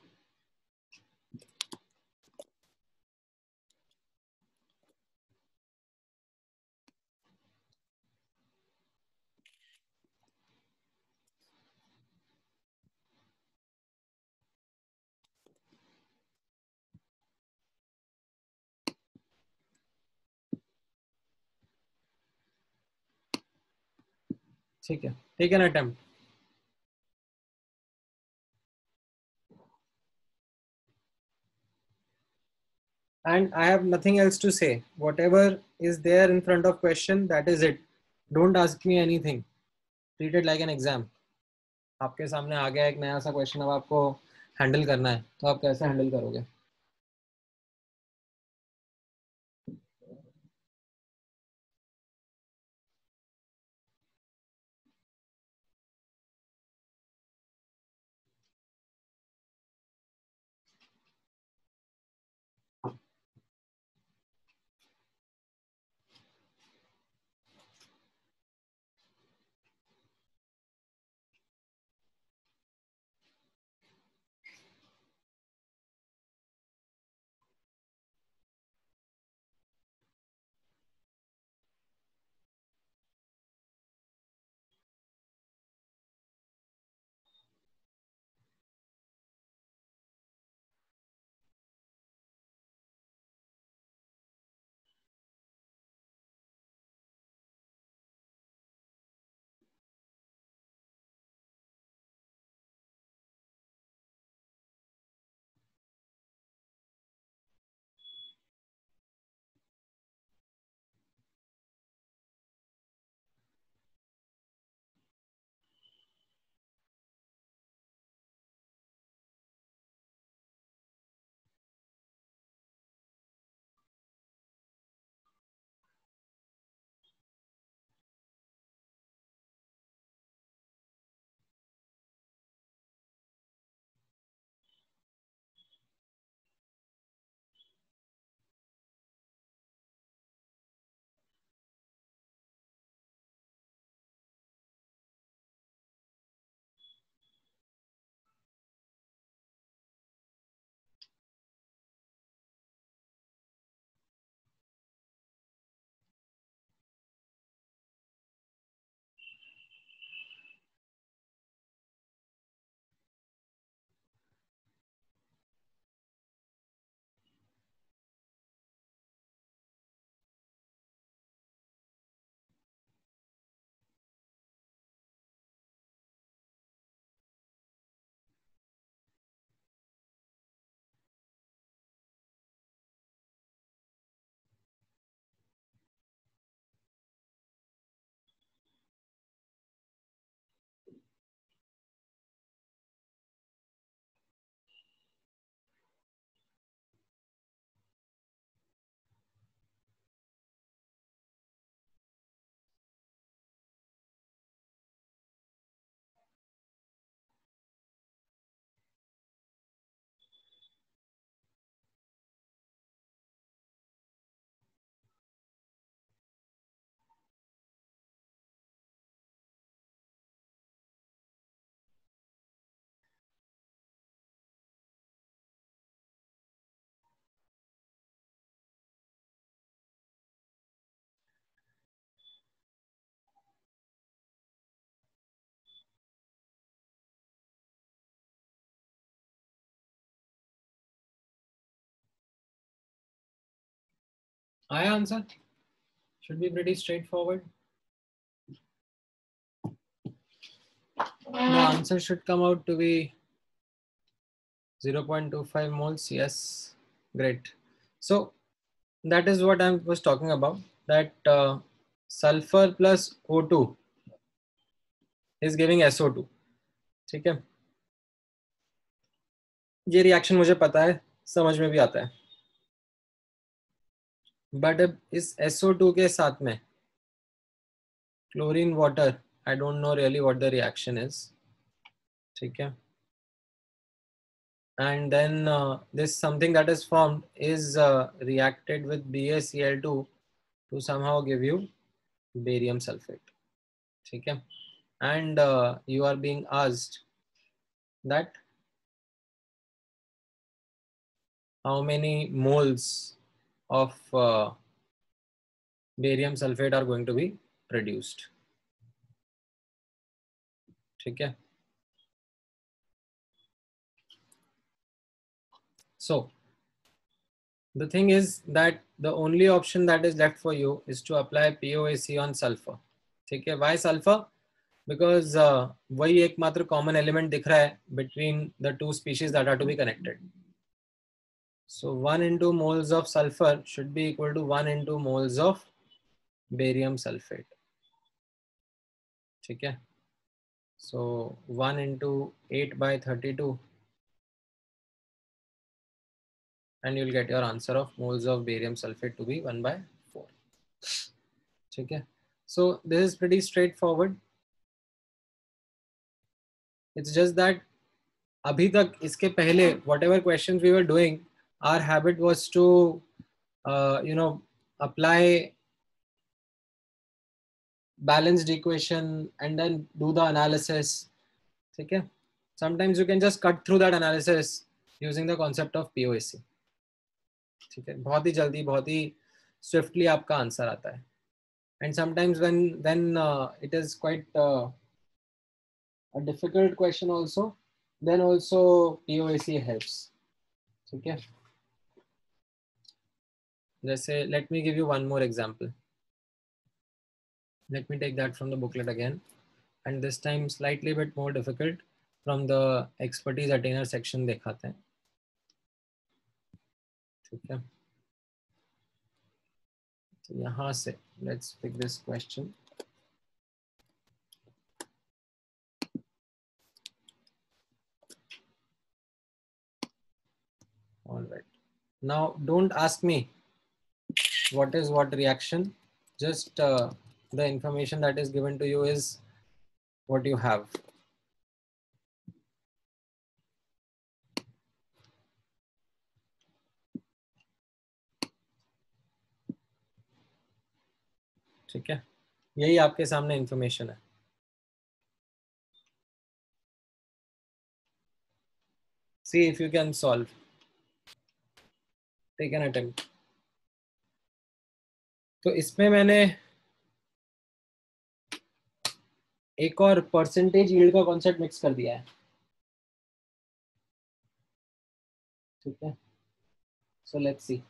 ठीक है, take an attempt. And I have nothing else to say. Whatever is there in front of question, that is it. Don't ask me anything. Treat it like an exam. आपके सामने आ गया एक नया सा क्वेश्चन, अब आपको हैंडल करना है, तो आप कैसे हैंडल करोगे. I answer should be pretty straightforward. The answer should come out to be 0.25 moles. Yes, great. So that is what I was talking about, that sulfur plus O2 is giving SO2. ठीक है, ये reaction मुझे पता है, समझ में भी आता है, बट अब इस SO2 के साथ में chlorine water, I don't know really what the reaction is. ठीक है, and then this something that is formed is reacted with BaCl2 to somehow give you barium sulfate. ठीक है, and you are being asked that how many moles of barium sulfate are going to be produced. ठीक है, so the thing is that the only option that is left for you is to apply POAC on sulfur. ठीक है, why sulfur? Because वही एकमात्र common element दिख रहा है between the two species that are to be connected. So 1 into moles of sulfur should be equal to 1 into moles of barium sulfate. ठीक है, so 1 into 8 by 32 and you'll get your answer of moles of barium sulfate to be 1 by 4. ठीक है, so this is pretty straightforward. It's just that अभी तक इसके पहले whatever questions we were doing, our habit was to apply balanced equation and then do the analysis. ठीक है, sometimes you can just cut through that analysis using the concept of POAC. ठीक है, बहुत ही जल्दी, बहुत ही swiftly आपका answer आता है. And sometimes when it is quite a difficult question also, then also POAC helps. ठीक है, जैसे let me give you one more example. Let me take that from the booklet again, and this time slightly bit more difficult from the expertise attainer section दिखाते हैं. ठीक है, तो यहाँ से let's pick this question. All right, now don't ask me what is what reaction, just the information that is given to you is what you have. ठीक है, यही आपके सामने इंफॉर्मेशन है. See if you can solve. Take an attempt. तो इसमें मैंने एक और परसेंटेज यील्ड का कॉन्सेप्ट मिक्स कर दिया है. ठीक है, सो लेट्स सी.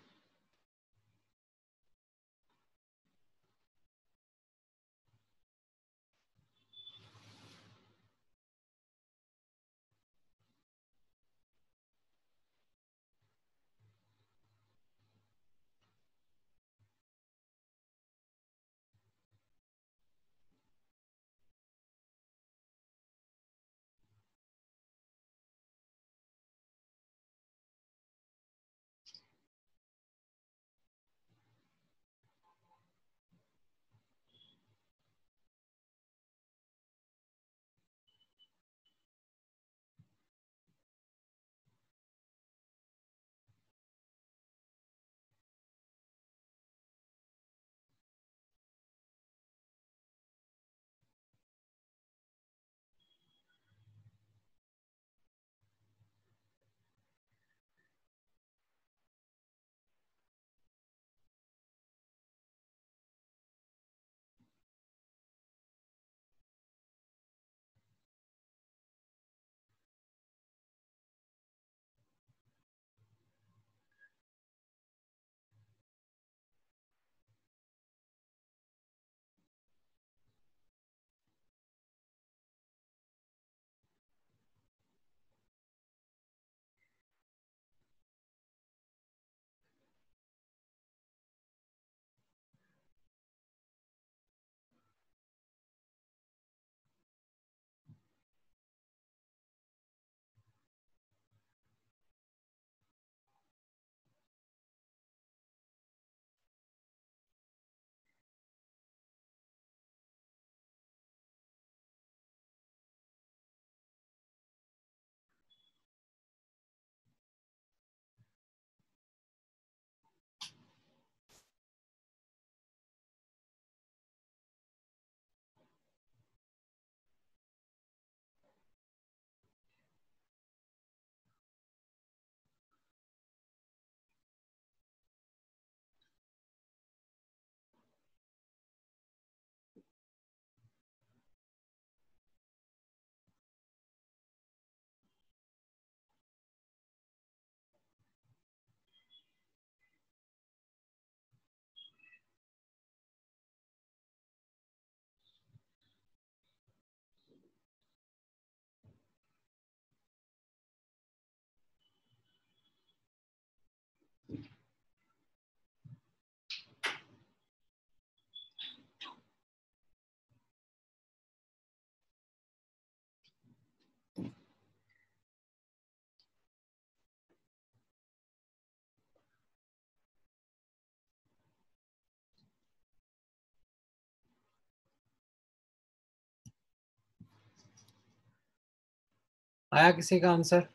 आया किसी का आंसर?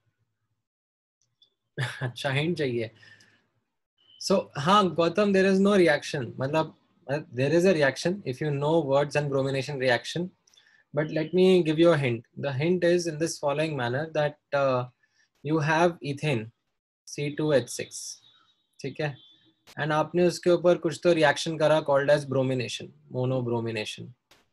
अच्छा, हिंट चाहिए. So हाँ Gautam, there is no reaction. मतलब there is a reaction if you know words and bromination reaction. But let me give you a hint. The hint is in this following manner that you have ethane C2H6, ठीक है, and आपने उसके ऊपर कुछ तो reaction करा called as bromination, monobromination,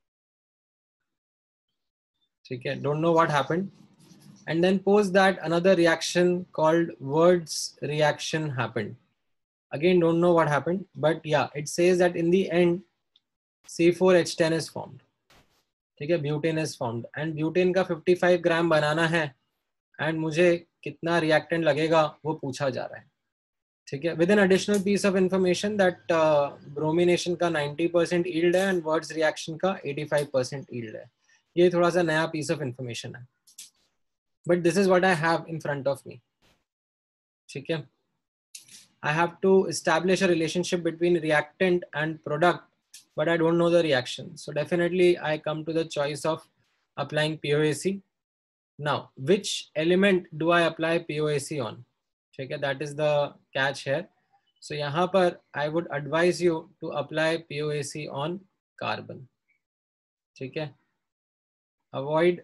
ठीक है, don't know what happened, and then post that another reaction called Wurtz reaction happened. Again, don't know what happened, but yeah, it says that in the end C4H10 is formed. ठीक है, butane is formed and butane का 55 ग्राम बनाना है and मुझे कितना reactant लगेगा वो पूछा जा रहा है. ठीक है, with an additional piece of information that bromination का 90% ईल्ड है एंड वर्ड्स रिएक्शन का 85% ईल्ड है. ये थोड़ा सा नया पीस ऑफ इंफॉर्मेशन है, but this is what I have in front of me. ठीक है, I have to establish a relationship between reactant and product, but I don't know the reaction. So definitely I come to the choice of applying POAC. Now, which element do I apply POAC on? Okay, that is the catch here. So यहाँ पर I would advise you to apply POAC on carbon. ठीक है, avoid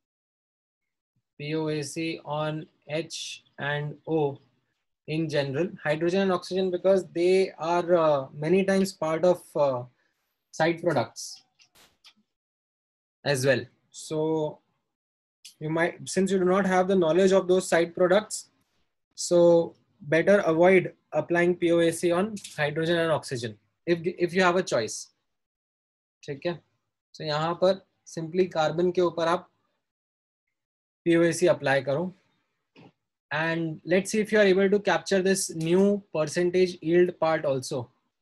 POAC on H and O in general, hydrogen and oxygen, because they are many times part of side products as well. So you might, since you do not have the knowledge of those side products, so better avoid applying POAC on hydrogen and oxygen if you have a choice. ठीक है, so यहाँ पर simply carbon के ऊपर आप POAC apply करो. And let's see if you are able to capture this new percentage yield part also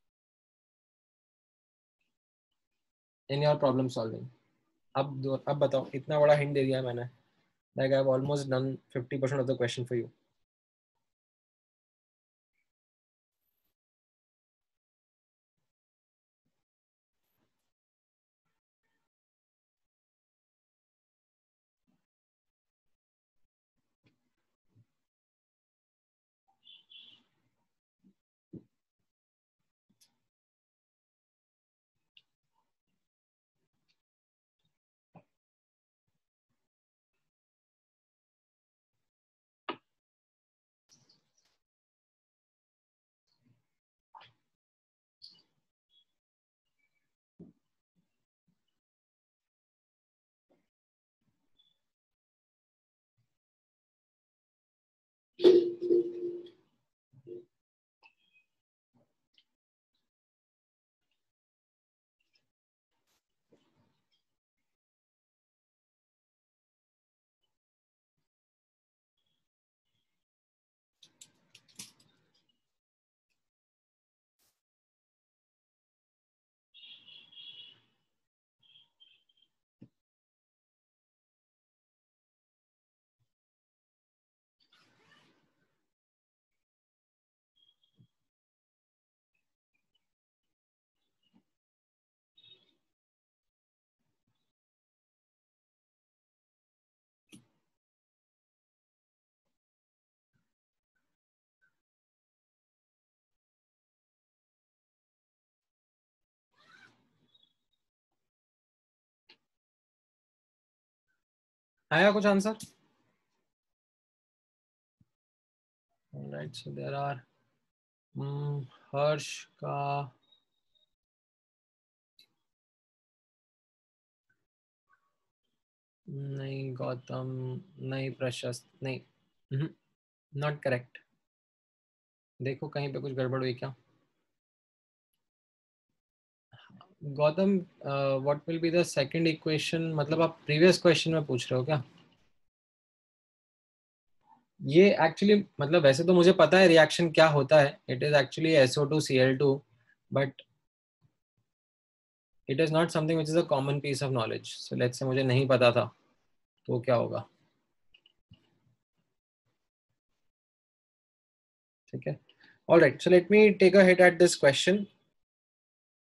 in your problem solving. अब बताओ, इतना बड़ा हिंट दे दिया मैंने. Like I've almost done 50% of the question for you. आया कुछ answer? Alright, so there are Harsh का नहीं, गौतम नहीं, प्रशस्त नहीं, नॉट करेक्ट. देखो कहीं पे कुछ गड़बड़ हुई क्या? Gautam, what will be the second equation? मतलब आप प्रीवियस क्वेश्चन में पूछ रहे हो क्या? ये एक्चुअली, मतलब वैसे तो मुझे पता है रिएक्शन क्या होता है. It is actually SO2Cl2, but it is not something which is a common piece of knowledge. So let's say मुझे नहीं पता था तो क्या होगा. ठीक है, alright, so let me take a hit at this question.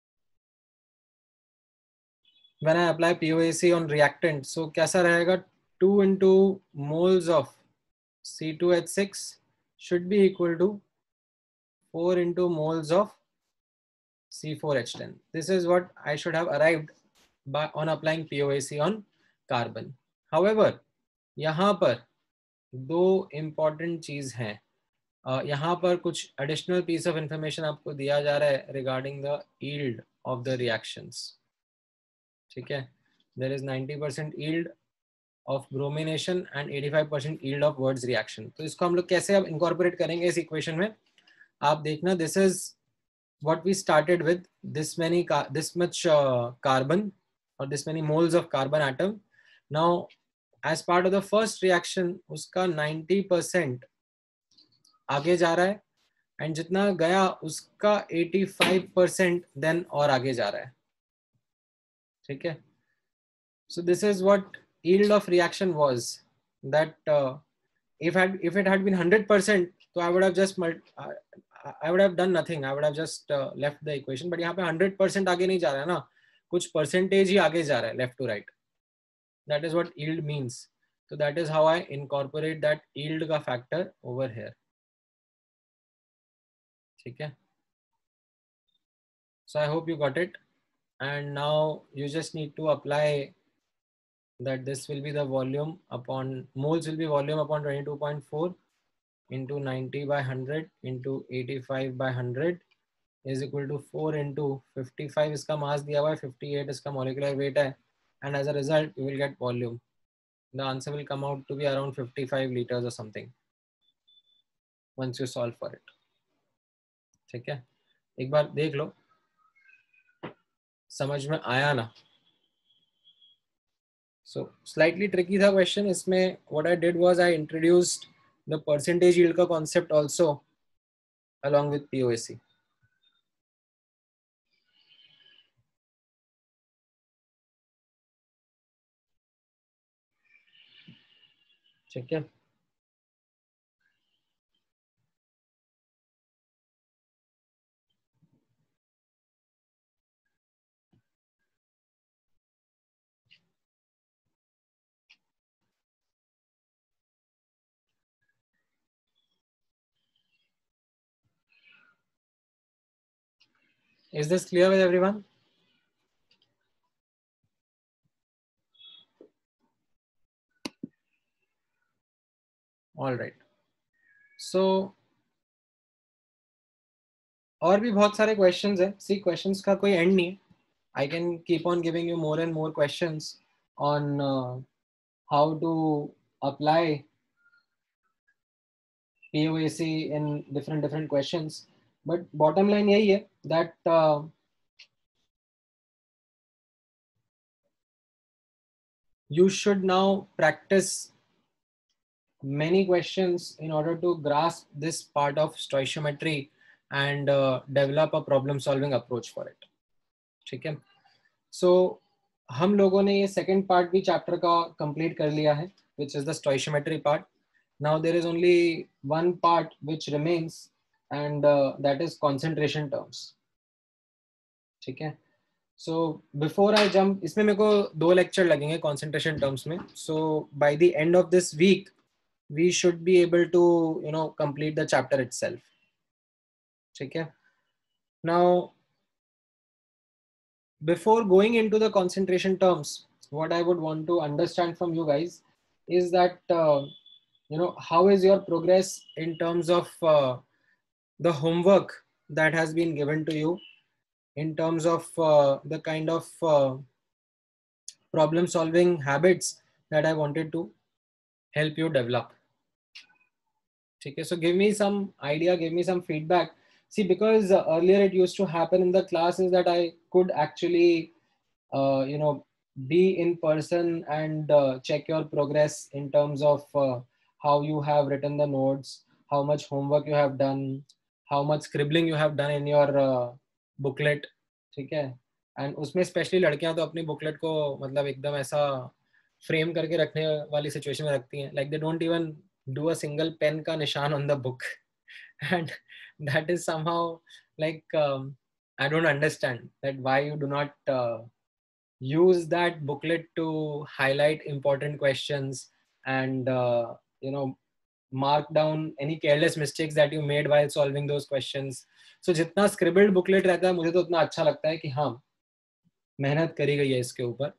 When I apply POAC on reactant, so कैसा रहेगा? 2 into moles of C2H6 should be equal to 4 into moles of C4H10. This is what I should have arrived by on applying POAC on carbon. However, यहाँ पर दो important चीज हैं. यहाँ पर कुछ additional piece of information आपको दिया जा रहा है regarding the yield of the reactions. ठीक है? There is 90% yield of bromination and 85% yield of Wurtz reaction. तो इसको हम लोग कैसे अब incorporate करेंगे इस equation में? आप देखना, this is what we started with, this much carbon or this many moles of carbon atom. Now as part of the first reaction उसका 90% आगे जा रहा है and जितना गया उसका 85% then और आगे जा रहा है. ठीक है? So this is what yield of reaction was, that if it had been 100%, so I would have just I would have done nothing. I would have just left the equation. But यहाँ पे 100% आगे नहीं जा रहा है ना, कुछ percentage ही आगे जा रहा है left to right. That is what yield means. So that is how I incorporate that yield का factor over here. ठीक है? So I hope you got it. And now you just need to apply that this will be the volume upon moles will be volume upon 22.4 into 90 by 100 into 85 by 100 is equal to 4 into 55 इसका mass दिया हुआ है, 58 इसका molecular weight है, and as a result you will get volume. The answer will come out to be around 55 liters or something once you solve for it. ठीक है? एक बार देख लो समझ में आया ना. So slightly tricky था question. इसमें what I did was I introduced the percentage yield का concept also along with POAC. ठीक है? Is this clear with everyone? All right. So और भी बहुत सारे questions हैं. See, questions का कोई end नहीं है. I can keep on giving you more and more questions on how to apply POAC in different questions. But bottom line यही है that you should now practice many questions in order to grasp this part of stoichiometry and develop a problem solving approach for it. ठीक है? So हम लोगों ने ये second part भी chapter का complete कर लिया है, which is the stoichiometry part. Now there is only one part which remains, and that is concentration terms. ठीक है? So before I jump, इसमें मेरे को 2 lecture लगेंगे concentration terms में. So by the end of this week, we should be able to complete the chapter itself. ठीक है? Now before going into the concentration terms, what I would want to understand from you guys is that how is your progress in terms of the homework that has been given to you, in terms of the kind of problem solving habits that I wanted to help you develop. Okay, so give me some idea, give me some feedback. See, because earlier it used to happen in the classes that I could actually be in person and check your progress in terms of how you have written the notes, how much homework you have done, how much scribbling you have done in your booklet. ठीक है? And उसमें specially लड़कियां तो अपनी booklet को मतलब एकदम ऐसा फ्रेम करके रखने वाली सिचुएशन में रखती हैं, like they don't even do a single pen का निशान on the book. And that is somehow like I don't understand that why you do not use that booklet to highlight important questions and mark down any careless mistakes that you made while solving those questions. So जितना scribbled booklet रहता है मुझे तो उतना अच्छा लगता है कि हाँ मेहनत करी गई है इसके ऊपर.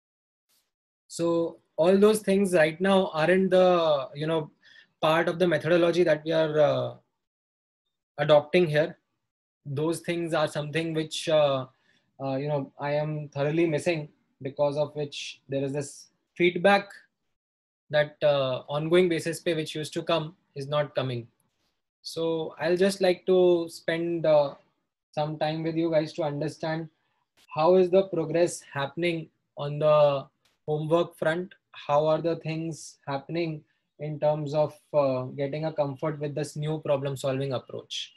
So all those things right now aren't the part of the methodology that we are adopting here. Those things are something which I am thoroughly missing, because of which there is this feedback that ongoing basis pay which used to come is not coming. So I'll just like to spend some time with you guys to understand how is the progress happening on the homework front. How are the things happening in terms of getting a comfort with this new problem solving approach?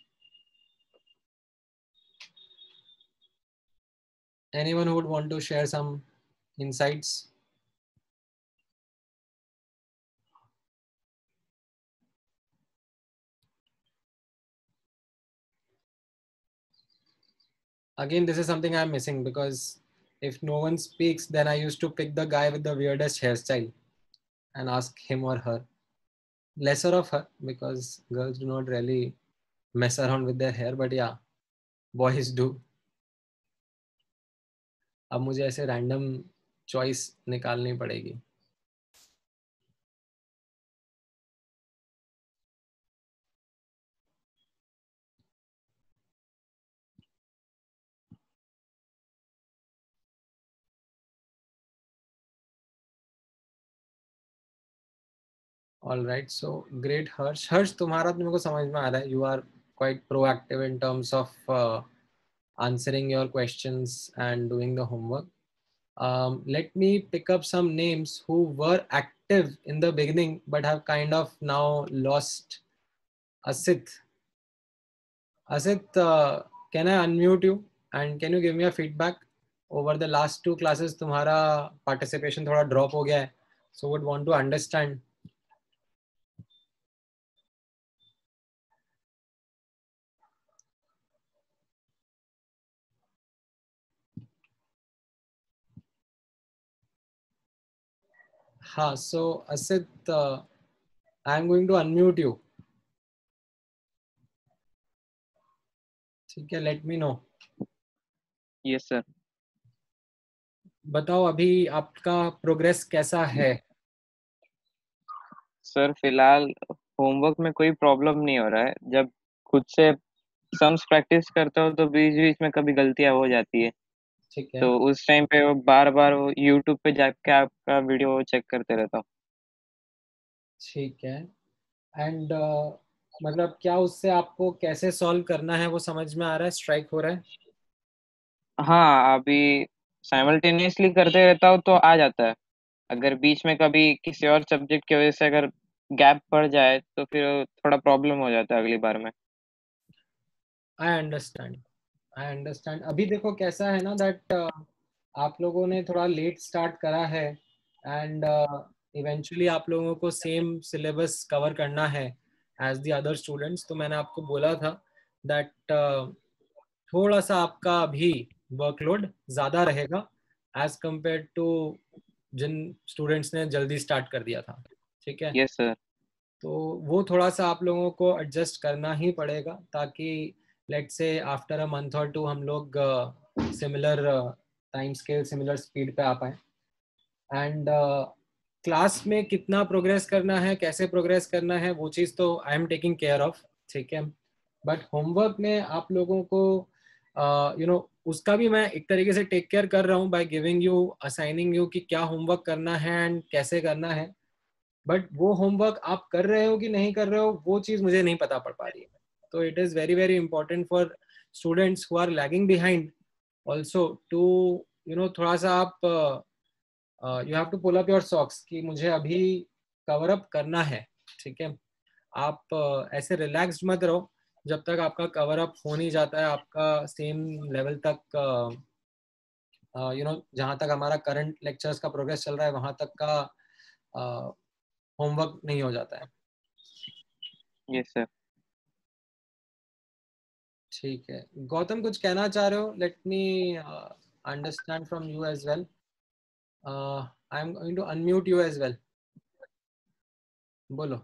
Anyone who would want to share some insights? Again, this is something I'm missing, because if no one speaks, then I used to pick the guy with the weirdest hairstyle and ask him or her. Lesser of her, because girls do not really mess around with their hair, but yeah, boys do. अब मुझे ऐसे random choice निकालनी पड़ेगी. All right, so great, हर्ष तुम्हारा तो मेरे को समझ में आ रहा है. You are quite proactive in terms of answering your questions and doing the homework. Let me pick up some names who were active in the beginning but have kind of now lost. Asit, can I unmute you and can you give me a feedback? Over the last 2 classes तुम्हारा participation थोड़ा drop हो गया है, so would want to understand. हाँ, so Asit, I am going to unmute you. ठीक है, let me know. Yes sir. बताओ अभी आपका प्रोग्रेस कैसा है? सर फिलहाल होमवर्क में कोई प्रॉब्लम नहीं हो रहा है. जब खुद से सम्स प्रैक्टिस करता हूँ तो बीच बीच में कभी गलतियां हो जाती है, ठीक है, तो उस टाइम पे वो बार बार वो यूट्यूब पे जाके आपका वीडियो चेक करते रहता हूँ. ठीक है. एंड मतलब क्या उससे आपको कैसे सॉल्व करना है वो समझ में आ रहा है, स्ट्राइक हो रहा है? हाँ, अभी साइमल्टेनियसली करते रहता हूँ तो आ जाता है. अगर बीच में कभी किसी और सब्जेक्ट की वजह से अगर गैप पड़ जाए तो फिर थोड़ा प्रॉब्लम हो जाता है अगली बार में. I understand, I understand. अभी देखो कैसा है ना, दैट आप लोगों ने थोड़ा लेट स्टार्ट करा है एंड इवेंचुअली आप लोगों को सेम सिलेबस कवर करना है एज द अदर स्टूडेंट्स. तो मैंने आपको बोला था दैट थोड़ा सा आपका अभी वर्कलोड ज़्यादा रहेगा एज कंपेयर टू जिन स्टूडेंट्स ने जल्दी स्टार्ट कर दिया था. ठीक है, यस सर. तो वो थोड़ा सा आप लोगों को एडजस्ट करना ही पड़ेगा, ताकि let's say after a month और टू हम लोग similar time scale, similar speed पे आ पाए. एंड क्लास में कितना प्रोग्रेस करना है, कैसे प्रोग्रेस करना है, वो चीज़ तो I am taking care of. ठीक है, बट होमवर्क में आप लोगों को उसका भी मैं एक तरीके से टेक केयर कर रहा हूँ by giving you, assigning you कि क्या होमवर्क करना है एंड कैसे करना है. बट वो होमवर्क आप कर रहे हो कि नहीं कर रहे हो, वो चीज़ मुझे नहीं पता पड़ पा रही है. तो it is very very important for students who are lagging behind also to थोड़ा सा आप you have to pull up your socks कि मुझे अभी कवर अप करना है. ठीक है, आप ऐसे रिलैक्स्ड मत रहो जब तक आपका कवर अप हो नहीं जाता है आपका सेम लेवल तक. जहाँ तक हमारा करंट लेक्चर्स का प्रोग्रेस चल रहा है वहाँ तक का होमवर्क नहीं हो जाता है. Yes sir. ठीक है, गौतम कुछ कहना चाह रहे हो? Let me understand from you as well. I am going to unmute you as well. बोलो.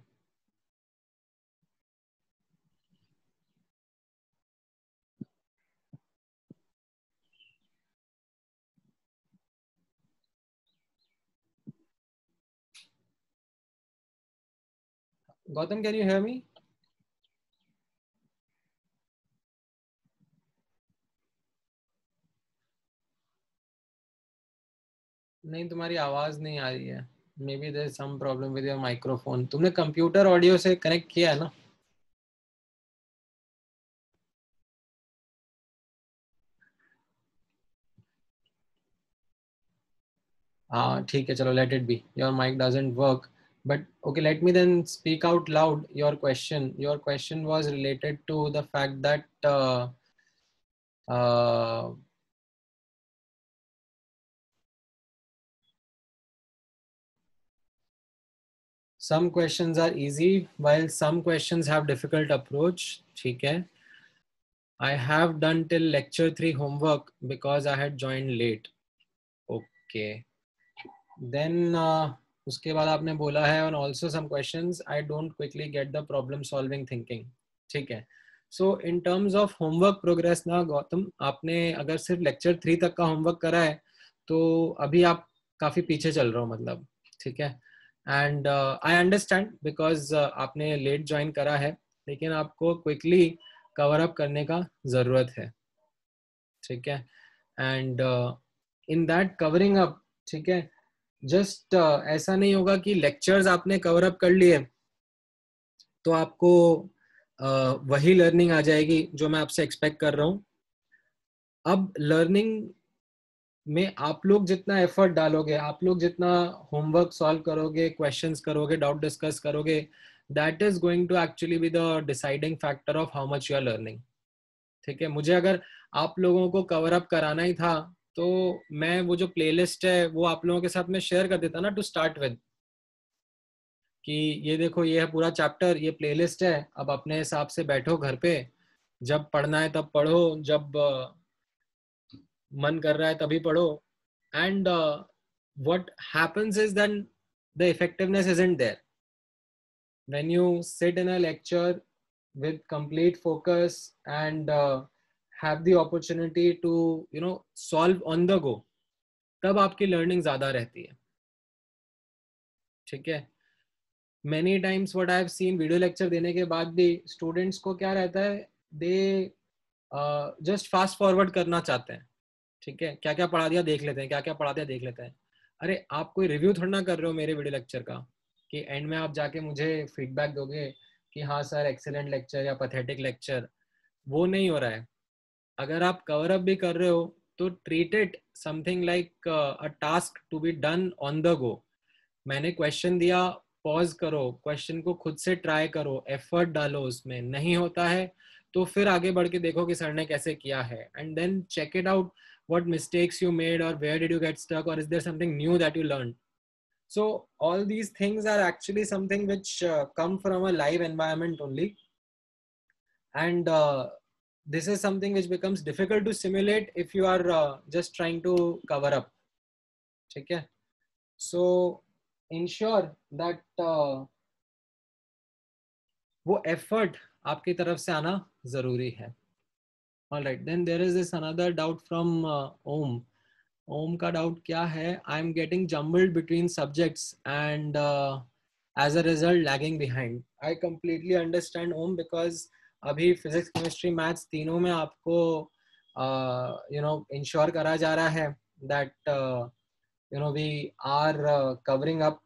Gautam, can you hear me? नहीं, तुम्हारी आवाज नहीं आ रही है. Maybe there is some problem with your microphone. तुमने कंप्यूटर ऑडियो से कनेक्ट किया है ना? हाँ ठीक है, चलो, let it be. Your mic doesn't work. But okay, let me then speak out loud your question. Your question was related to the fact that uh, some questions are easy while some questions have difficult approach. ठीक है. I have done till lecture 3 homework because I had joined late. Okay. Then उसके बाद आपने बोला है on also some questions I don't quickly get the problem solving thinking. ठीक है. So in terms of homework progress ना गौतम, आपने अगर सिर्फ lecture 3 तक का homework करा है तो अभी आप काफ़ी पीछे चल रहे हो मतलब. ठीक है. And I understand because आपने late join करा है, लेकिन आपको quickly cover up करने का ज़रूरत है. ठीक है. And in that covering up, ठीक है, जस्ट ऐसा नहीं होगा कि लेक्चर्स आपने कवर अप कर लिए तो आपको वही लर्निंग आ जाएगी जो मैं आपसे एक्सपेक्ट कर रहा हूँ. अब लर्निंग में आप लोग जितना एफर्ट डालोगे, आप लोग जितना होमवर्क सॉल्व करोगे, क्वेश्चंस करोगे, डाउट डिस्कस करोगे, that is going to actually be the deciding factor of how much you are learning. ठीक है. मुझे अगर आप लोगों को कवर अप कराना ही था तो मैं वो जो प्लेलिस्ट है वो आप लोगों के साथ में शेयर कर देता ना टू स्टार्ट विद, कि ये देखो ये है पूरा चैप्टर, ये प्लेलिस्ट है, अब अपने हिसाब से बैठो घर पे, जब पढ़ना है तब पढ़ो, जब मन कर रहा है तभी पढ़ो. And what happens is then the effectiveness isn't there when you sit in a lecture with complete focus and have the opportunity to solve on the go. तब आपकी लर्निंग ज्यादा रहती है. ठीक है. Many times what I have seen, video lecture देने के बाद भी स्टूडेंट्स को क्या रहता है, दे जस्ट फास्ट फॉरवर्ड करना चाहते हैं. ठीक है. क्या क्या पढ़ा दिया देख लेते हैं, क्या क्या पढ़ा दिया देख लेते हैं. अरे आप कोई रिव्यू थोड़ा ना कर रहे हो मेरे वीडियो लेक्चर का कि एंड में आप जाके मुझे फीडबैक दोगे कि हाँ सर एक्सेलेंट लेक्चर या पैथेटिक लेक्चर. वो नहीं हो रहा है. अगर आप कवर अप भी कर रहे हो तो treat it something like a task to be done on the go. मैंने क्वेश्चन दिया, पॉज करो, क्वेश्चन को खुद से ट्राई करो, एफर्ट डालो उसमें. नहीं होता है तो फिर आगे बढ़ के देखो कि सर ने कैसे किया है, and then check it out what mistakes you made or where did you get stuck or is there something new that you learned. So all these things are actually something which come from a live environment only, and this is something which becomes difficult to simulate if you are just trying to cover up. ठीक है. So ensure that वो effort आपकी तरफ से आना जरूरी है. All right, then there is this another doubt from Om. Om का डाउट क्या है, I am getting jumbled between subjects and as a result lagging behind. I completely understand Om, because अभी फिजिक्स केमिस्ट्री मैथ्स तीनों में आपको ensure करा जा रहा है that we are covering up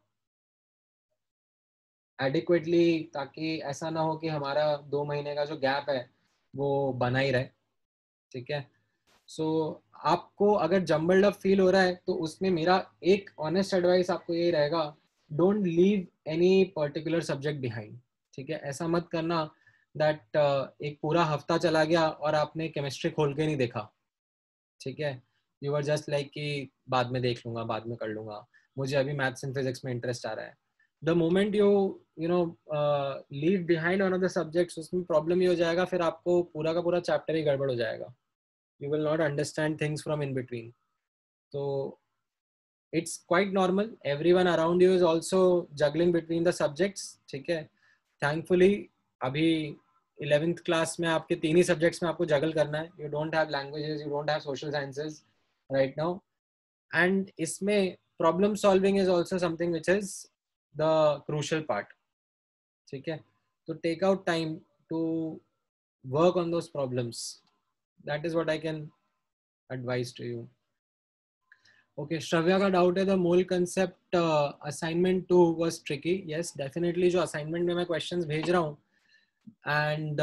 adequately, ताकि ऐसा ना हो कि हमारा 2 महीने का जो गैप है वो बना ही रहे. ठीक है. सो आपको अगर जम्बल्ड अप फील हो रहा है तो उसमें मेरा एक ऑनेस्ट एडवाइस आपको यही रहेगा, don't leave any particular subject behind. ठीक है. ऐसा मत करना दैट एक पूरा हफ्ता चला गया और आपने केमिस्ट्री खोल के नहीं देखा. ठीक है. यू आर जस्ट लाइक कि बाद में देख लूंगा, बाद में कर लूंगा, मुझे अभी मैथ्स एंड फिजिक्स में इंटरेस्ट आ रहा है. The moment you leave behind one of the subjects, उसमें प्रॉब्लम ये हो जाएगा, फिर आपको पूरा का पूरा चैप्टर ही गड़बड़ हो जाएगा. You will not understand things from in between. So it's quite normal. Everyone around you is also juggling between the subjects. ठीक है, thankfully अभी 11th class में आपके तीन ही subjects में आपको juggle करना है. You don't have languages, you don't have social sciences right now, and इसमें problem solving is also something which is the crucial part. ठीक है, तो take out time to work on those problems. That is what I can advise to you. Okay, Shravya का doubt है the mole concept assignment 2 was tricky. Yes, definitely जो assignment में मैं questions भेज रहा हूँ एंड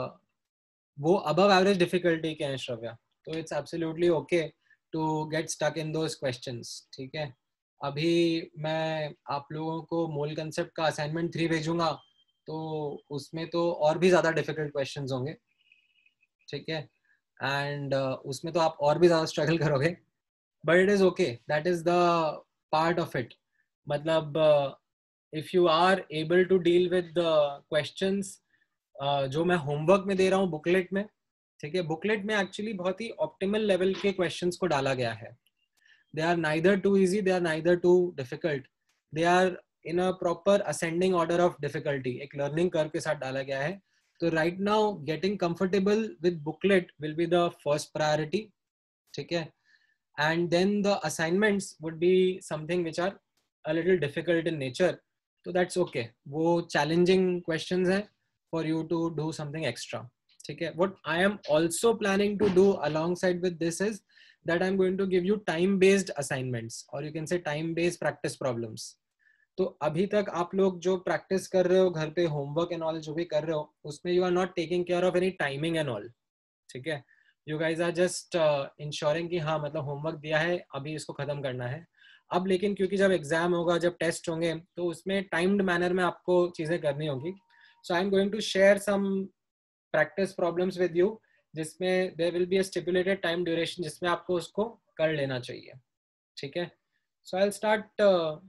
वो अबव एवरेज डिफिकल्टी के हैं श्रव्या, तो it's absolutely okay to get stuck in those questions. ठीक है, अभी मैं आप लोगों को मोल कंसेप्ट का असाइनमेंट 3 भेजूंगा, तो उसमें तो और भी ज़्यादा डिफिकल्ट क्वेश्चंस होंगे. ठीक है, एंड उसमें तो आप और भी ज़्यादा स्ट्रगल करोगे, but it is okay, that is the part of it. मतलब if you are able to deal with the questions जो मैं होमवर्क में दे रहा हूँ बुकलेट में, ठीक है, बुकलेट में एक्चुअली बहुत ही ऑप्टिमल लेवल के क्वेश्चंस को डाला गया है. they are neither too easy, they are neither too difficult, they are in a proper ascending order of difficulty, एक learning curve के साथ डाला गया है. तो right now getting comfortable with booklet will be the first priority. ठीक है, and then the assignments would be something which are a little difficult in nature, so that's okay. वो challenging questions हैं for you to do something extra. ठीक है, what I am also planning to do alongside with this is that I'm going to give you time based assignments, or you can say time based practice problems. तो अभी तक आप लोग जो practice कर रहे हो घर पे, होमवर्क एंड ऑल जो भी कर रहे हो, उसमें you are not taking care of any timing and all. ठीक है, you guys are just ensuring कि हाँ मतलब होमवर्क दिया है, अभी इसको खत्म करना है. अब लेकिन क्योंकि जब एग्जाम होगा, जब टेस्ट होंगे, तो उसमें टाइम्ड मैनर में आपको चीजें करनी होगी. So I am going to share some practice problems with you, जिसमें there will be a stipulated time duration, जिसमें आपको उसको कर लेना चाहिए. ठीक है, सो आई विल स्टार्ट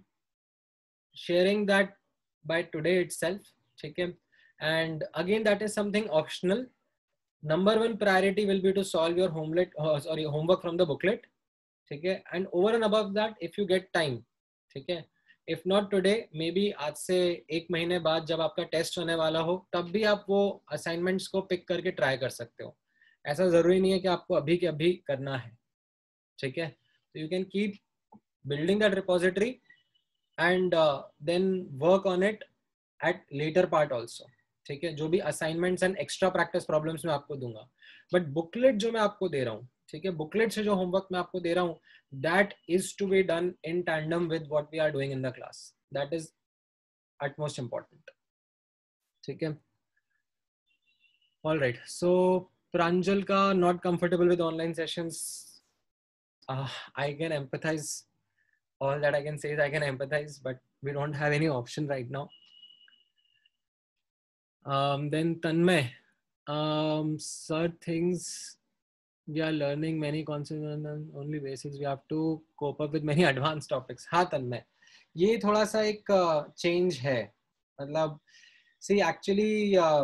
sharing that by today itself. ठीक है, and again that is something optional. Number one priority will be to solve your homework from the booklet. ठीक है, and over and above that if you get time, ठीक है, if not today maybe आज से एक महीने बाद जब आपका टेस्ट होने वाला हो, तब भी आप वो असाइनमेंट्स को पिक करके ट्राई कर सकते हो. ऐसा जरूरी नहीं है कि आपको अभी के अभी करना है. ठीक है, तो you can keep building that repository and then work on it at later part also. ठीक है, जो भी assignments and extra practice problems मैं आपको दूंगा, बट बुकलेट जो मैं आपको दे रहा हूँ, ठीक है, बुकलेट से जो होमवर्क मैं आपको दे रहा हूँ, that is to be done in tandem with what we are doing in the class. That is utmost important. ठीक है, ऑल राइट. सो प्रांजल का not comfortable with online sessions, I can empathise. All that I can say is I can empathize, but we don't have any option right now. Then Tanmay, sir thinks we are learning many concepts on only basics. We have to cope up with many advanced topics. हाँ Tanmay, ये थोड़ा सा एक change है. मतलब see actually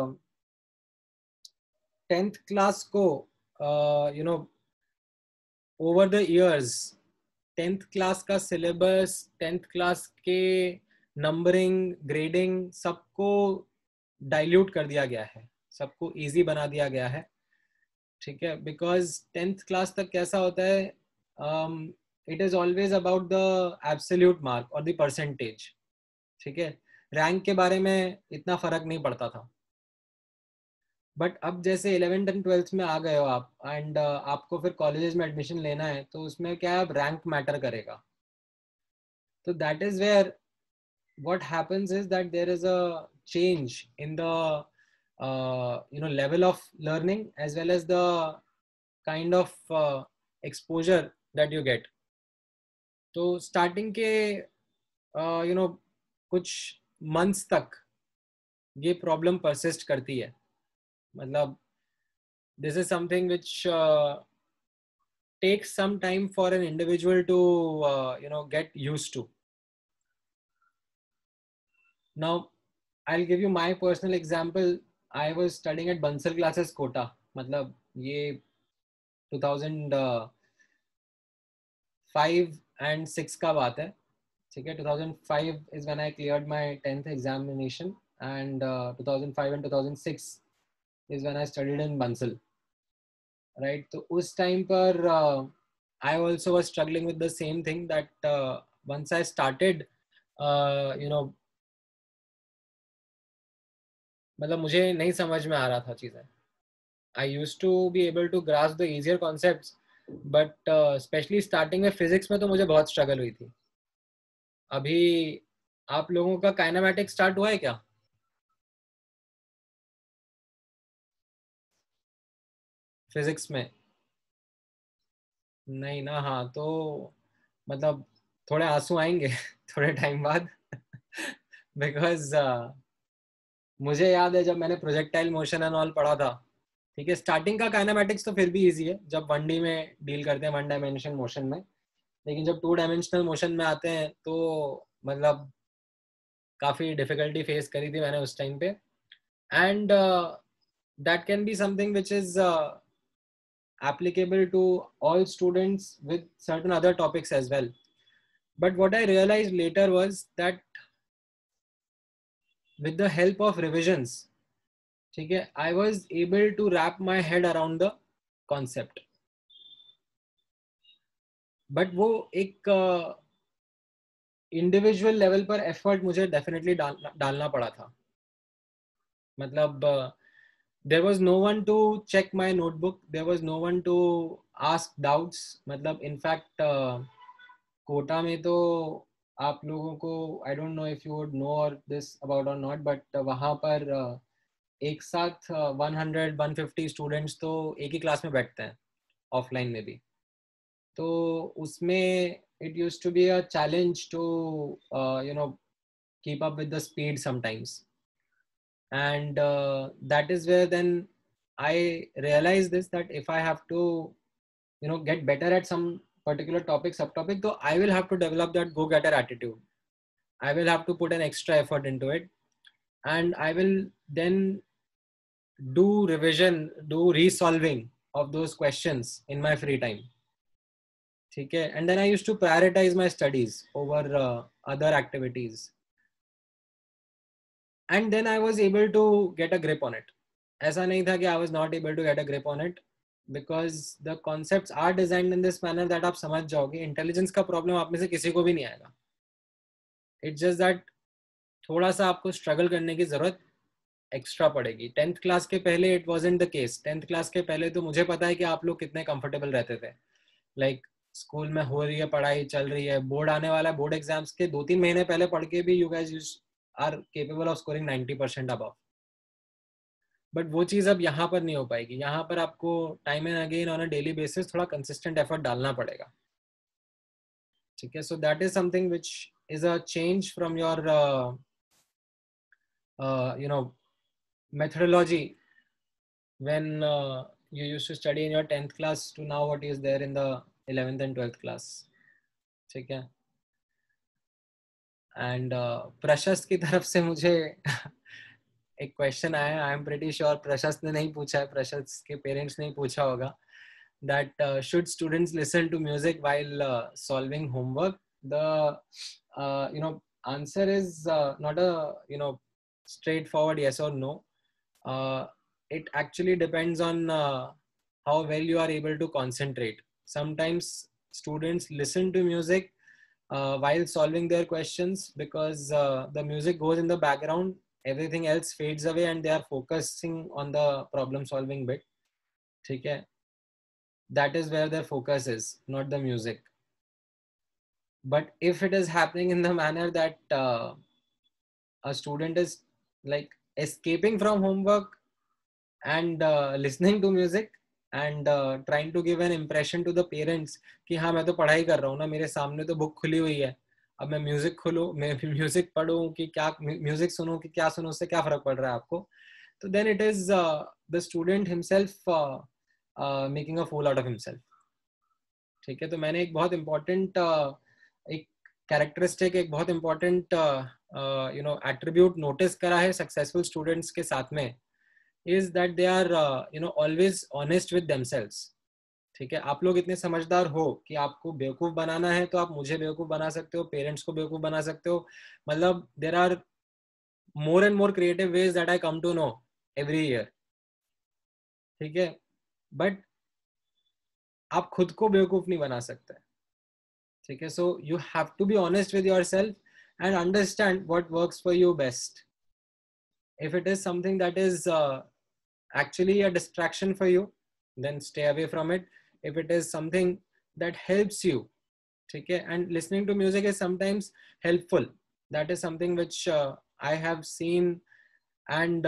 10th class को you know over the years 10th class का syllabus, 10th class के नंबरिंग, ग्रेडिंग, सबको डाइल्यूट कर दिया गया है, सबको इजी बना दिया गया है. ठीक है, बिकॉज 10th क्लास तक कैसा होता है, it is always about the absolute mark और द परसेंटेज. ठीक है, रैंक के बारे में इतना फर्क नहीं पड़ता था. बट अब जैसे 11th एंड 12th में आ गए हो आप, एंड आपको फिर कॉलेजेस में एडमिशन लेना है, तो उसमें क्या अब रैंक मैटर करेगा. तो that is where what happens is that there is a change in the level of learning as well as the kind of exposure that you get. तो starting के कुछ months तक ये problem persist करती है. मतलब this is something which takes some time for an individual to get used to. Now I'll give you my personal example. I was studying at Bansal classes Kota. मतलब ये 2005 and 6 का बात है, ठीक है. 2005 is when I cleared my 10th examination, and 2005 and 2006 is when I studied in Bansal, right? तो उस time पर I also was struggling with the same thing that once I started, you know, मतलब मुझे नहीं समझ में आ रहा था चीज़ें. I used to be able to grasp the easier concepts, but especially starting में physics में तो मुझे बहुत struggle हुई थी. अभी आप लोगों का काइनेमैटिक्स स्टार्ट हुआ है क्या? फिजिक्स में नहीं ना. हाँ, तो मतलब थोड़े आंसू आएंगे थोड़े टाइम बाद बिकॉज मुझे याद है जब मैंने प्रोजेक्टाइल मोशन एंड ऑल पढ़ा था, ठीक है. स्टार्टिंग का काइनेमैटिक्स तो फिर भी इजी है जब 1D में डील करते हैं, 1 डायमेंशन मोशन में. लेकिन जब 2 डायमेंशनल मोशन में आते हैं तो मतलब काफ़ी डिफिकल्टी फेस करी थी मैंने उस टाइम पे. And that can be something which is applicable to all students with certain other topics as well. But what I realized later was that with the help of revisions, ठीक है, I was able to wrap my head around the concept. But वो एक individual level पर effort मुझे definitely डालना पड़ा था. मतलब there was no one to check my notebook, there was no one to ask doubts. मतलब in fact कोटा में तो आप लोगों को, I don't know if you would know or this about or not, but वहाँ पर एक साथ 100-150 स्टूडेंट्स तो एक ही क्लास में बैठते हैं ऑफलाइन में भी. तो उसमें it used to be a challenge to you know keep up with the speed sometimes. And that is where then I realized this, that if I have to get better at some particular topic, subtopic, so I will have to develop that go-getter attitude. I will have to put an extra effort into it, and I will then do revision, do resolving of those questions in my free time. Okay, and then I used to prioritize my studies over other activities, and then I was able to get a grip on it. ऐसा नहीं था कि I was not able to get a grip on it, because the concepts are designed in this manner that आप समझ जाओगे. Intelligence का problem आप में से किसी को भी नहीं आएगा. इट्स जस्ट दैट थोड़ा सा आपको स्ट्रगल करने की जरूरत एक्स्ट्रा पड़ेगी. 10th क्लास के पहले it wasn't the case. 10th class के पहले तो मुझे पता है कि आप लोग कितने कंफर्टेबल रहते थे. लाइक स्कूल में हो रही है पढ़ाई, चल रही है, बोर्ड आने वाला है, बोर्ड एग्जाम्स के 2-3 महीने पहले पढ़ के भी you guys are capable of scoring 90% above. But वो चीज़ अब यहाँ पर नहीं हो पाएगी. यहाँ पर आपको time and again on a daily basis थोड़ा कंसिस्टेंट एफर्ट डालना पड़ेगा. ठीक है. So that is something which is a change from your methodology when you used to study in your 10th class to now what is there in the 11th and 12th class. ठीक है. And प्रशस्त की तरफ से मुझे एक question आया. I am pretty sure प्रशस्त ने नहीं पूछा है, प्रशस्त के पेरेंट्स ने पूछा होगा, that should students listen to music while solving homework. The answer is not a straightforward yes or no. It actually depends on how well you are able to concentrate. Sometimes students listen to music while solving their questions, because the music goes in the background, everything else fades away, and they are focusing on the problem solving bit. ठीक है. That is where their focus is, not the music. But if it is happening in the manner that a student is like escaping from homework and listening to music and trying to give an impression to the parents कि हाँ मैं तो पढ़ाई कर रहा हूँ ना, मेरे सामने तो बुक खुली हुई है, अब मैं म्यूजिक खोलूँ, मैं म्यूजिक पढ़ूँ कि क्या म्यूजिक सुनूँ कि क्या सुनूँ, उससे क्या फर्क पड़ रहा है आपको. तो then it is the student himself making a fool out of himself. ठीक है. तो मैंने एक बहुत इम्पोर्टेंट एक कैरेक्टरिस्टिक, एक बहुत इम्पोर्टेंट एट्रीब्यूट नोटिस करा है सक्सेसफुल स्टूडेंट्स के साथ में, is that they are always honest with themselves. ठीक है, आप लोग इतने समझदार हो कि आपको बेवकूफ बनाना है तो आप मुझे बेवकूफ बना सकते हो, पेरेंट्स को बेवकूफ बना सकते हो. मतलब there are more and more creative ways that I come to know every year. ठीक है, बट आप खुद को बेवकूफ नहीं बना सकते. ठीक है, so you have to be honest with yourself and understand what works for you best. If it is something that is actually a distraction for you, then stay away from it. If it is something that helps you, okay, and listening to music is sometimes helpful. That is something which I have seen, and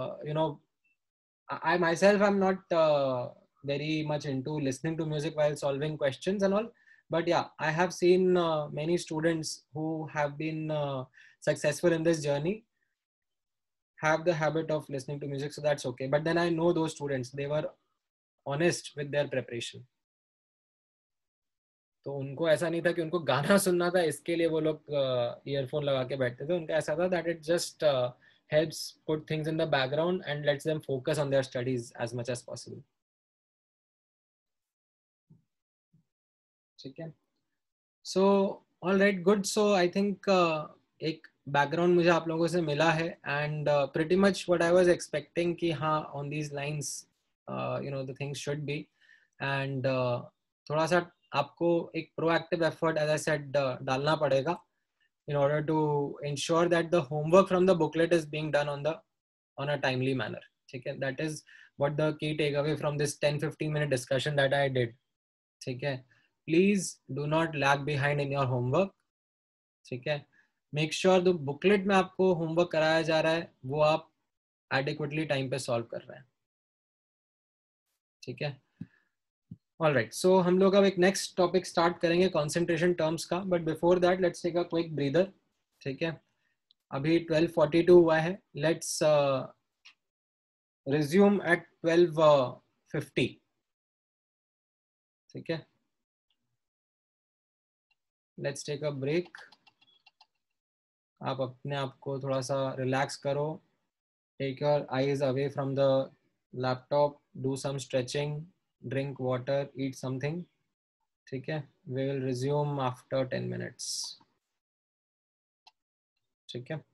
I myself am not very much into listening to music while solving questions and all. But yeah, I have seen many students who have been successful in this journey have the habit of listening to music, so that's okay. But then I know those students, they were honest with their preparation. तो उनको ऐसा नहीं था कि उनको गाना सुनना था इसके लिए वो लोग ईयरफोन लगा के बैठते थे. उनका ऐसा था that it just helps put things in the background and lets them focus on their studies as much as possible. ठीक है, so all right, good. So I think एक बैकग्राउंड मुझे आप लोगों से मिला है, and pretty much what I was expecting कि हाँ on these lines the things should be. And थोड़ा सा आपको एक proactive effort as I said डालना पड़ेगा in order to ensure that the homework from the booklet is being done on a timely manner. ठीक है, that is what the key takeaway from this 10-15 minute discussion that I did. ठीक है, please do not lag behind in your homework. ठीक है, make sure the booklet में आपको homework कराया जा रहा है वो आप adequately time पे solve कर रहे हैं. ठीक है, all right, so हम लोग अब एक next topic start करेंगे concentration terms का, but before that let's take a quick breather. ठीक है, अभी 12:42 हुआ है. Let's resume at 12:50. ठीक है, लेट्स टेक अ ब्रेक. आप अपने आप को थोड़ा सा रिलैक्स करो. Take your eyes away from the laptop, do some stretching, drink water, eat something. ठीक है, we will resume after 10 minutes. ठीक है.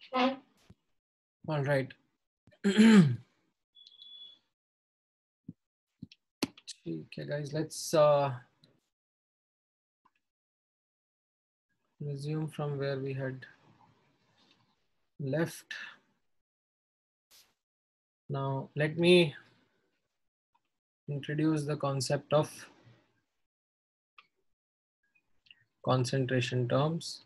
All right. Okay, guys, let's resume from where we had left. Now, let me introduce the concept of concentration terms.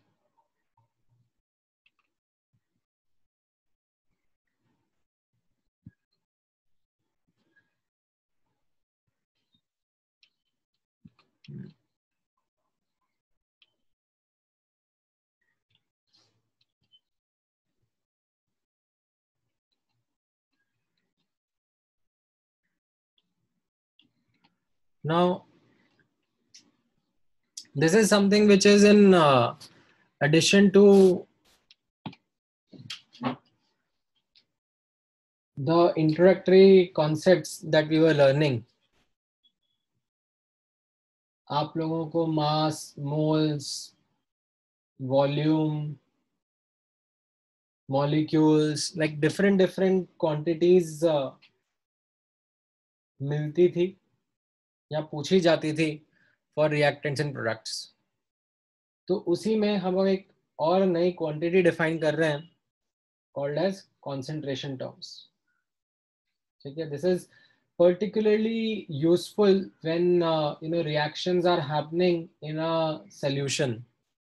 Now, this is something which is in addition to the introductory concepts that we were learning. आप लोगों को mass, moles, volume, molecules, like different quantities मिलती थी या पूछी जाती थी for reactants and products. तो उसी में हम एक और नई क्वांटिटी डिफाइन कर रहे हैं called as concentration terms. ठीक है, this is particularly useful when reactions are happening in a solution.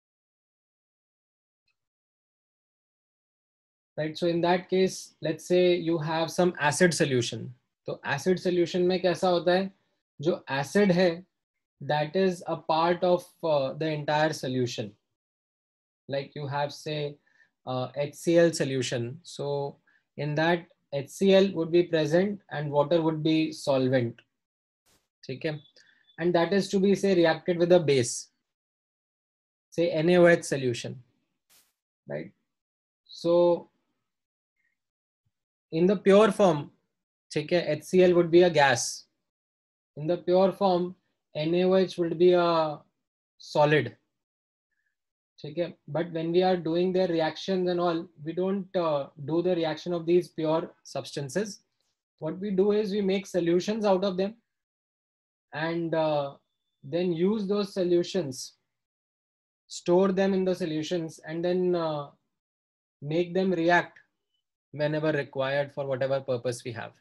Right, so in that case, let's say you have some acid solution. तो acid solution में कैसा होता है, जो acid है that is a part of the entire solution. Like you have say HCl solution. So in that HCl would be present and water would be solvent. Okay? And that is to be say reacted with a base, say NaOH solution, right? So in the pure form, HCl would be a gas. In the pure form, NaOH would be a solid. Okay? But when we are doing their reactions and all, we don't do the reaction of these pure substances. What we do is we make solutions out of them and then use those solutions, store them in the solutions, and then make them react whenever required for whatever purpose we have.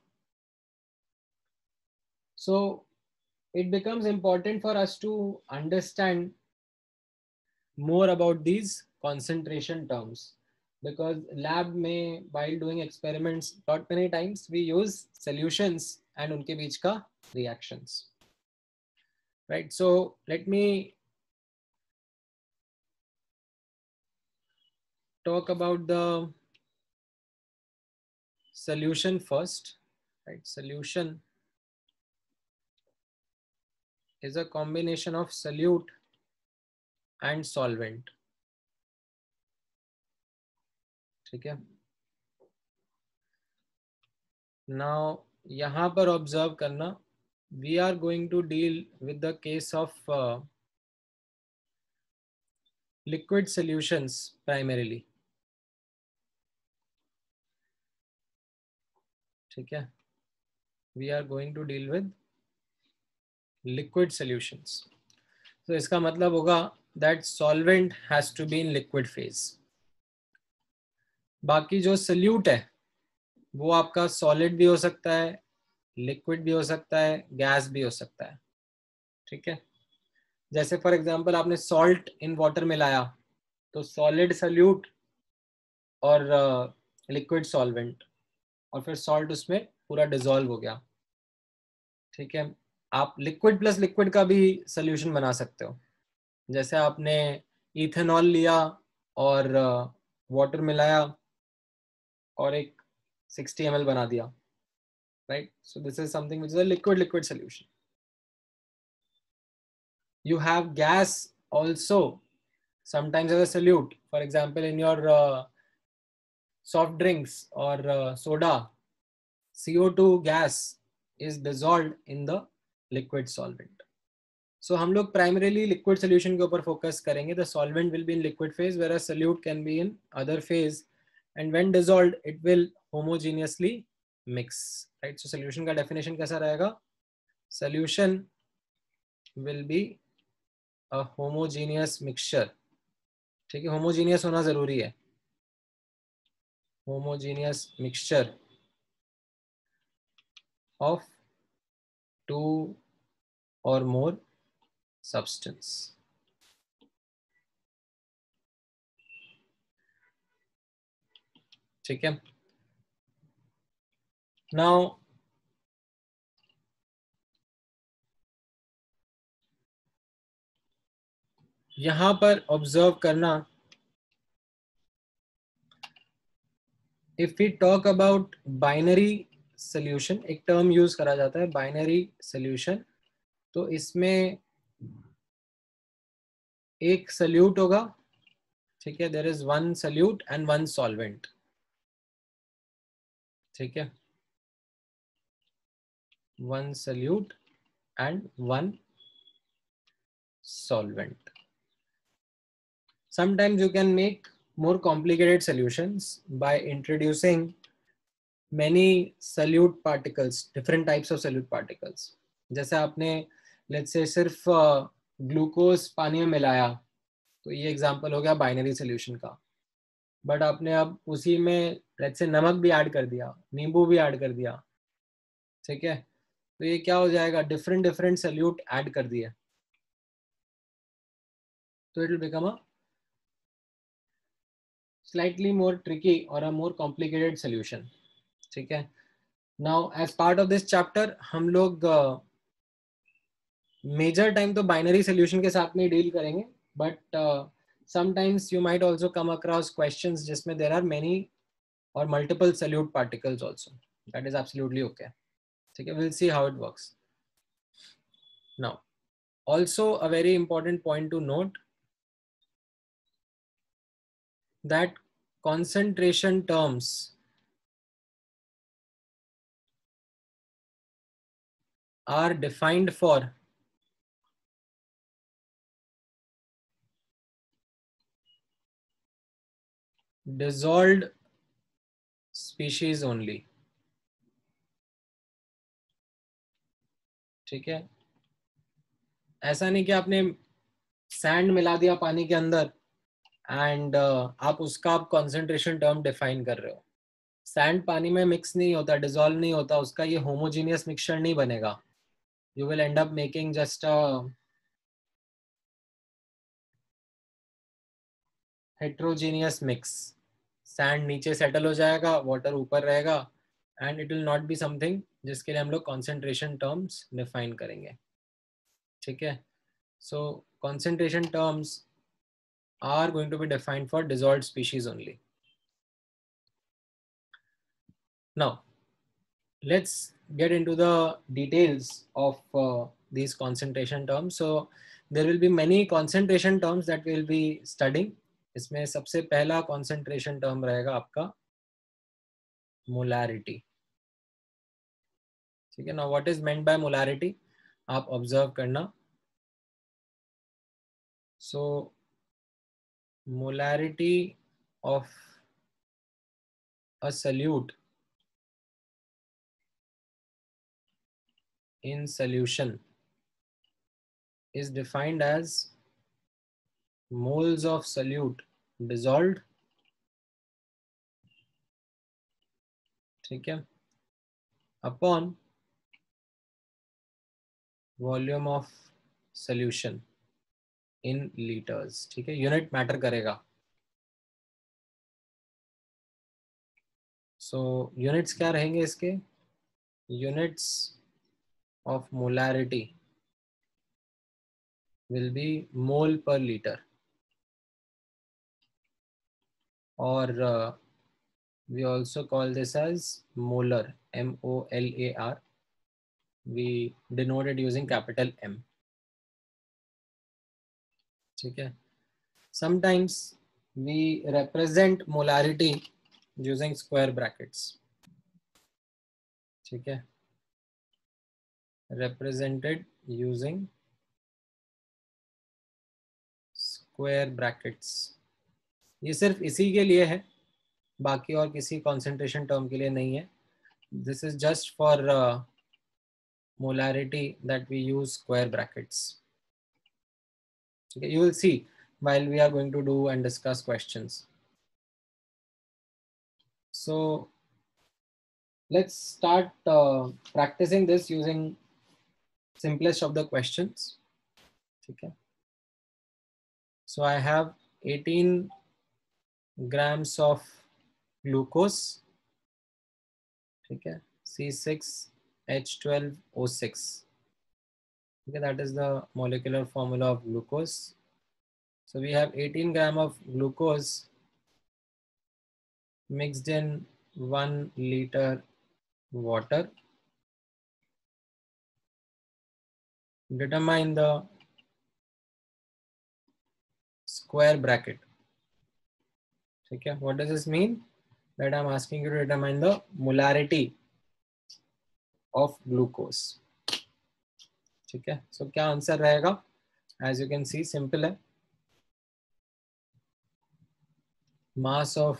So it becomes important for us to understand more about these concentration terms, because lab में while doing experiments lot many times we use solutions and उनके बीच का reactions, right? So let me talk about the solution first, right? Solution is a combination of solute and solvent. ठीक है, now यहाँ पर observe करना, we are going to deal with the case of liquid solutions primarily. ठीक है, we are going to deal with liquid solutions. So इसका मतलब होगा that solvent has to be in liquid phase. बाकी जो solute है वो आपका solid भी हो सकता है, liquid भी हो सकता है, gas भी हो सकता है. ठीक है, जैसे फॉर एग्जांपल आपने salt in water मिलाया तो solid solute और liquid solvent, और फिर salt उसमें पूरा dissolve हो गया. ठीक है, आप लिक्विड प्लस लिक्विड का भी सोल्यूशन बना सकते हो. जैसे आपने इथेनॉल लिया और वाटर मिलाया और एक 60 ml बना दिया, right? So this is something which is a liquid liquid solution. You have gas also sometimes as a solute. For example, in your soft drinks or soda, CO2 gas is dissolved in the liquid solvent. So हम लोग primarily liquid solution के ऊपर focus करेंगे. The solvent will be in liquid phase, whereas solute can be in other phase, and when dissolved it will homogeneously mix, right? So solution का definition कैसा रहेगा? Solution will be a homogeneous mixture, ठीक है, homogeneous होना जरूरी है, homogeneous mixture of two or more substance, ठीक है. Now यहां पर ऑब्जर्व करना, if we talk about binary solution, एक टर्म यूज करा जाता है बाइनरी सोल्यूशन, तो इसमें एक सल्यूट होगा, ठीक है, there is one solute and one solvent, ठीक है, one solute and one solvent. Sometimes you can make more complicated solutions by introducing many solute particles, different types of solute particles. जैसे आपने let's say सिर्फ glucose पानी में मिलाया, तो ये एग्जांपल हो गया बाइनरी सोल्यूशन का. बट आपने अब उसी में let's say नमक भी ऐड कर दिया, नींबू भी ऐड कर दिया, ठीक है, तो ये क्या हो जाएगा, डिफरेंट डिफरेंट सोल्यूट ऐड कर दिए, तो it will become a slightly more tricky or a more complicated solution, ठीक है. Now as part of this chapter हम लोग मेजर टाइम तो बाइनरी सोल्यूशन के साथ में डील करेंगे, but sometimes you might also come across questions जिसमें there are many or multiple solute particles also. That is absolutely okay, ठीक है. We'll see how it works. Now also a very important point to note that concentration terms are defined for dissolved species only, ठीक है. ऐसा नहीं कि आपने sand मिला दिया पानी के अंदर एंड आप उसका आप कॉन्सेंट्रेशन टर्म डिफाइन कर रहे हो. सैंड पानी में मिक्स नहीं होता, डिसॉल्व नहीं होता, उसका ये होमोजीनियस मिक्सचर नहीं बनेगा. You will end up making just a heterogeneous mix. Sand नीचे सेटल हो जाएगा, वाटर ऊपर रहेगा, and it will not be something जिसके लिए हम लोग कॉन्सेंट्रेशन टर्म्स डिफाइन करेंगे, ठीक है. So concentration terms are going to be defined for dissolved species only. Now let's get into the details of these concentration terms. So there will be many concentration terms that we will be studying. इसमें सबसे पहला concentration term रहेगा आपका molarity, ठीक है. Now what is meant by molarity, आप observe करना. So molarity of a solute in solution is defined as moles of solute dissolved, ठीक है, upon volume of solution in litres, ठीक है. यूनिट मैटर करेगा. सो यूनिट्स क्या रहेंगे इसके, units of molarity will be mole per litre, और we also call this as molar, MOLAR. we denote it using capital M, ठीक है. sometimes we represent molarity using square brackets, ठीक है, represented using square brackets. ये सिर्फ इसी के लिए है बाकी और किसी कॉन्सेंट्रेशन टर्म के लिए नहीं है. This is just for molarity that we use square brackets. Okay, you will see while we are going to do and discuss questions. So let's start practicing this using simplest of the questions. Okay. So I have 18 grams of glucose. Okay. C6H12O6. Okay, that is the molecular formula of glucose. So we have 18 gram of glucose mixed in 1 liter water. Determine the square bracket. Okay, what does this mean? That I'm asking you to determine the molarity of glucose. ठीक है, so क्या answer रहेगा? As you can see, simple है. Mass of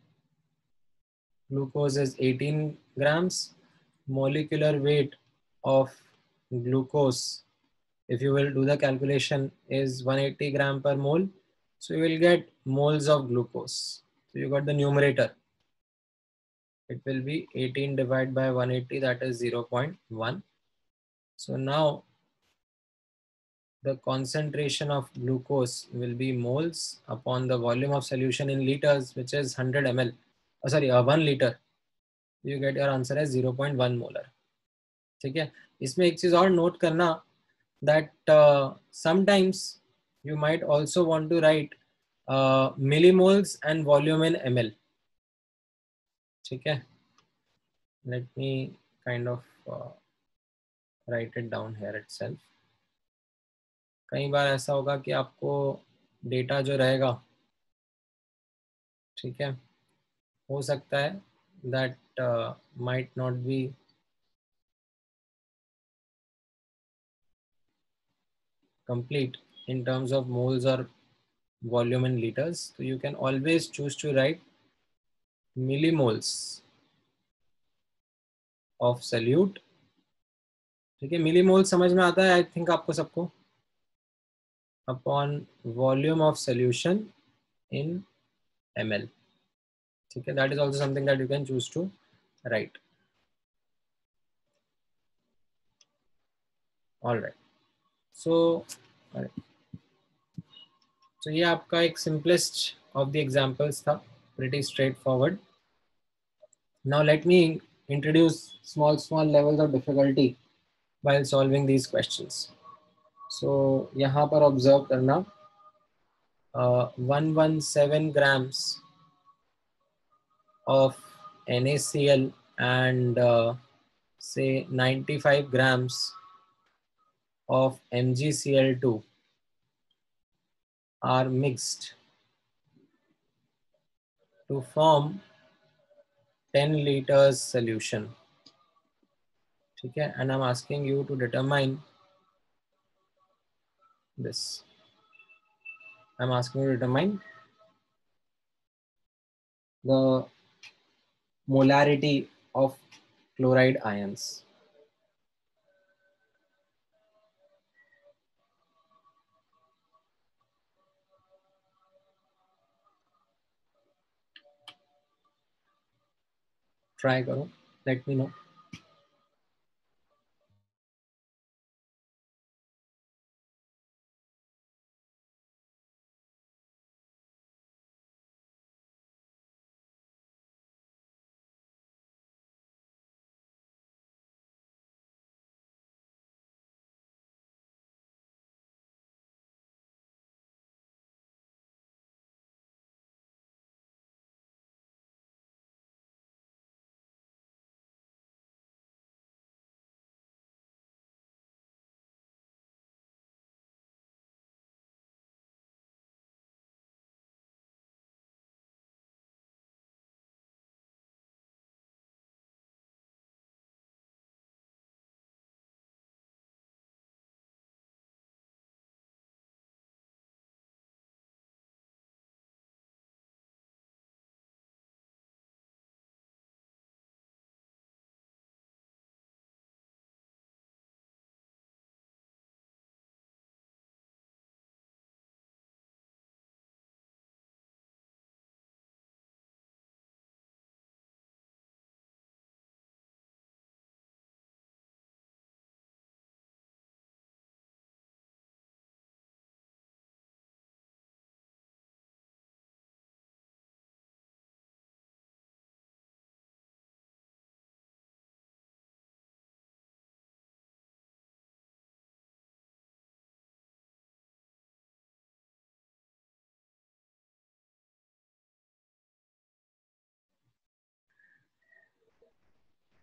glucose is 18 grams. Molecular weight of glucose, if you will do the calculation, is 180 gram per mole. So you will get moles of glucose. So you got the numerator. It will be 18 divided by 180, that is 0.1. So now the concentration of glucose will be moles upon the volume of solution in liters, which is 100 ml. 1 liter. You get your answer as 0.1 molar. ठीक है, इसमें एक चीज और note करना, that sometimes you might also want to write millimoles and volume in ml. ठीक है, let me kind of write it down here itself. कई बार ऐसा होगा कि आपको डेटा जो रहेगा, ठीक है, हो सकता है that might not be complete in terms of moles or volume in liters. So you can always choose to write millimoles of solute. ठीक है, मिलीमोल समझ में आता है आई थिंक आपको सबको, upon volume of solution in ml. ठीक है, that is also something that you can choose to write. All right, so ये आपका एक सिंपलेस्ट ऑफ द एग्जांपल्स था, pretty straightforward. Now let me introduce small levels of difficulty while solving these questions. So यहाँ पर observe करना, 117 grams of NaCl and say 95 grams of MgCl2 are mixed to form 10 liters solution. ठीक है, and I'm asking you to determine this. I'm asking you to determine the molarity of chloride ions. Try करो, let me know.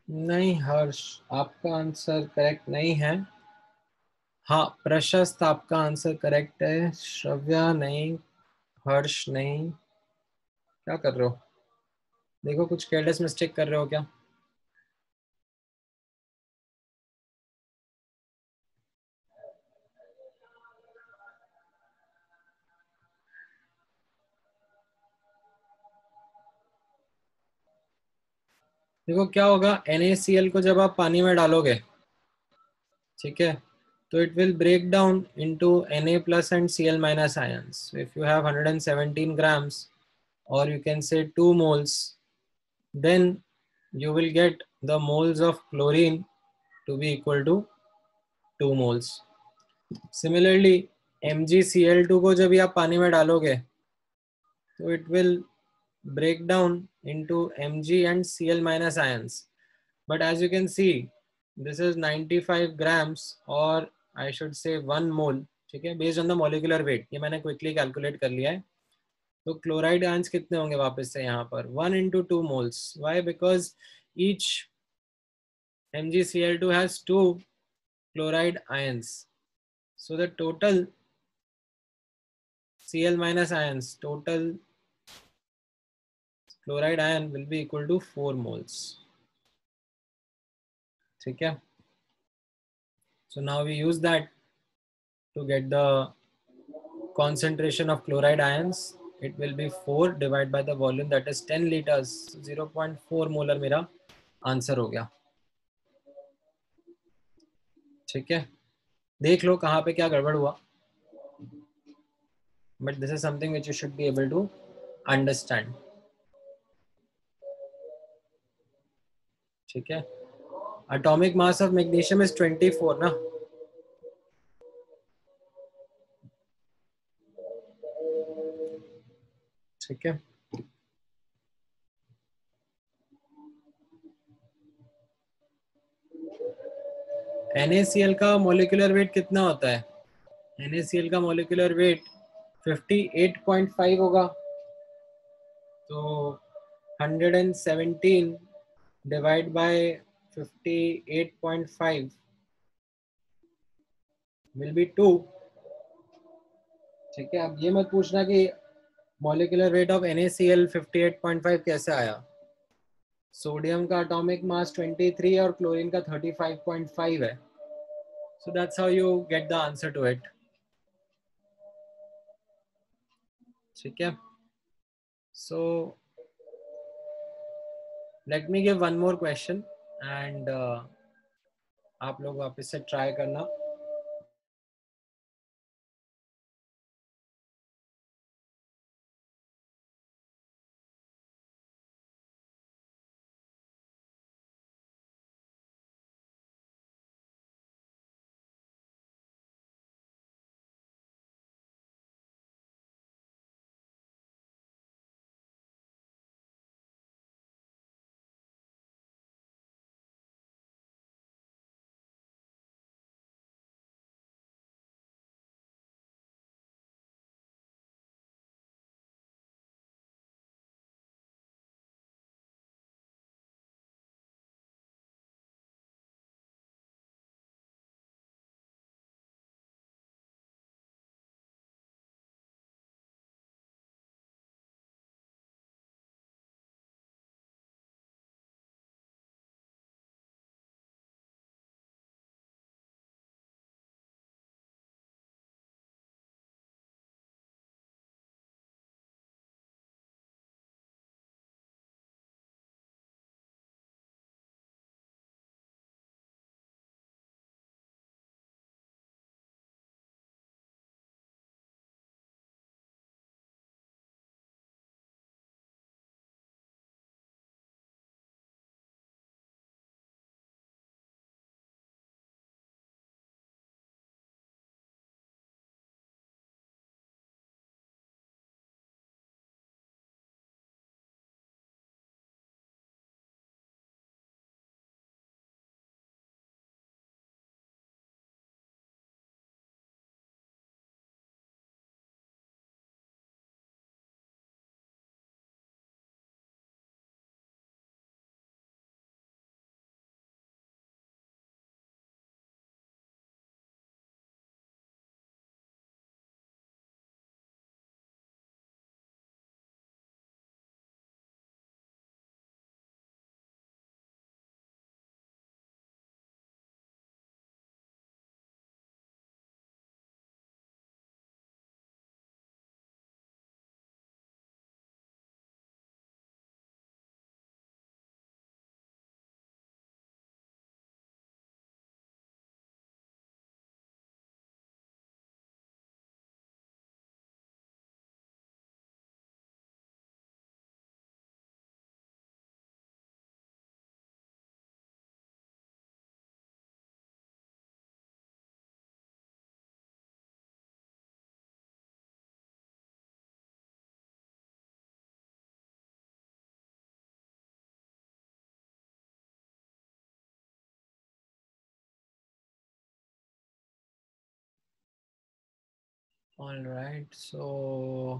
नहीं हर्ष, आपका answer correct नहीं है। हाँ, प्रशस्त आपका आंसर करेक्ट है, श्रव्या नहीं, हर्ष नहीं। क्या कर रहे हो? देखो कुछ केयरलेस मिस्टेक कर रहे हो क्या? देखो क्या होगा, NaCl को जब आप पानी में डालोगे, ठीक है, तो it will break down into Na plus and Cl minus ions. So if you have 117 grams, or you can say 2 moles, then you will get the moles of chlorine to be equal to 2 moles. Similarly, MgCl2 को जब भी आप पानी में डालोगे, तो it will break down into Mg and Cl minus ions. But as you can see, this is 95 grams, or I should say 1 mole, ठीक है, based on the molecular weight. ये मैंने quickly calculate कर लिया है। तो क्लोराइड आयंस कितने होंगे वापस से यहाँ पर? 1 into 2 moles. Why? Because each MgCl2 has 2 chloride ions. So the total Cl minus ions, total chloride ion will be equal to 4 moles. ठीक है? So now we use that to get the concentration of chloride ions. It will be 4 divided by the volume, that is 10 liters. So 0.4 molar मेरा answer हो गया। ठीक है, देख लो कहाँ पे क्या गड़बड़ हुआ, but this is something which you should be able to understand. ठीक है, atomic mass of magnesium is 24 ना? ठीक है, NaCl का मोलिकुलर वेट कितना होता है? NaCl का मोलिकुलर वेट 58.5 होगा। तो 117 डिवाइड बाय 58.5 विल बी 2। ठीक है, अब ये मत पूछना कि मॉलिक्यूलर वेट ऑफ NaCl 58.5 कैसे आया। सोडियम का एटॉमिक मास 23 और क्लोरीन का 35.5 है। So that's how you get the answer to it. ठीक है, so let me give one more question and आप लोग वापस से ट्राई करना। All right, so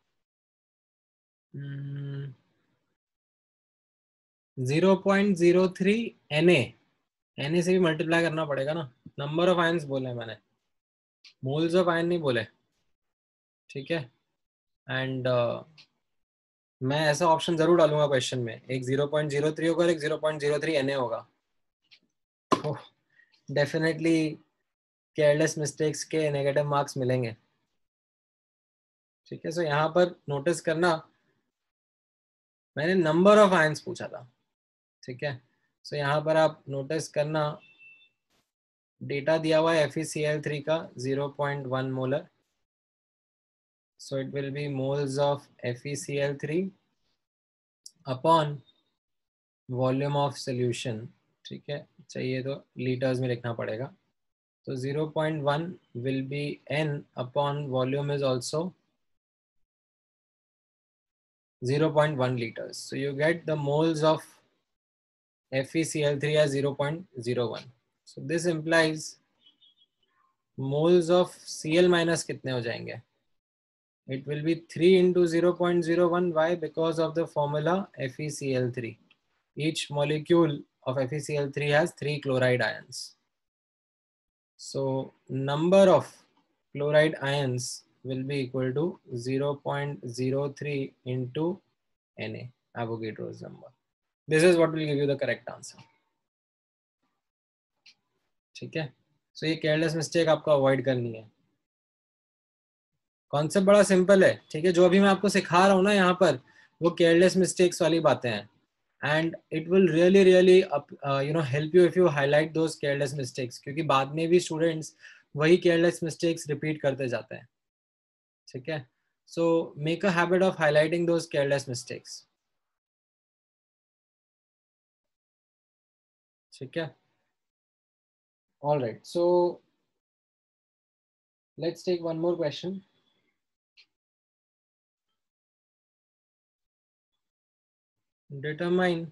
0.03 Na से भी मल्टीप्लाई करना पड़ेगा ना. नंबर ऑफ आयंस बोले मैंने, मोल्स ऑफ आयन नहीं बोले. ठीक है. एंड मैं ऐसा ऑप्शन जरूर डालूंगा क्वेश्चन में, एक 0.03 होगा, एक 0.03 Na होगा. तो डेफिनेटली केयरलेस मिस्टेक्स के नेगेटिव मार्क्स मिलेंगे. ठीक है. सो यहाँ पर नोटिस करना, मैंने नंबर ऑफ आयंस पूछा था. ठीक है. सो यहाँ पर आप नोटिस करना, डेटा दिया हुआ है FeCl3 का 0.1 molar. So it will be moles of FeCl3 upon volume of solution. ठीक है. चाहिए तो लीटर्स में लिखना पड़ेगा. तो 0.1 will be N upon volume is also 0.1 liters. So you get the moles of FeCl3 as 0.01. So this implies moles of Cl minus कितने हो जाएंगे? It will be 3 into 0.01. Why? Because of the formula FeCl3. Each molecule of FeCl3 has 3 chloride ions. So number of chloride ions will be equal to 0.03 into Na, Avogadro's number. This is what will give you the correct answer. ठीक है. सो ये careless mistake आपको avoid करनी है. Concept बड़ा simple है. ठीक है. जो अभी मैं आपको सिखा रहा हूँ ना यहाँ पर, वो केयरलेस मिस्टेक्स वाली बातें हैं. And it will really really help you if you highlight those careless mistakes, क्योंकि बाद में भी स्टूडेंट्स वही केयरलेस मिस्टेक्स रिपीट करते जाते हैं. ठीक है. So make a habit of highlighting those careless mistakes. ठीक है. All right. So let's take one more question. Determine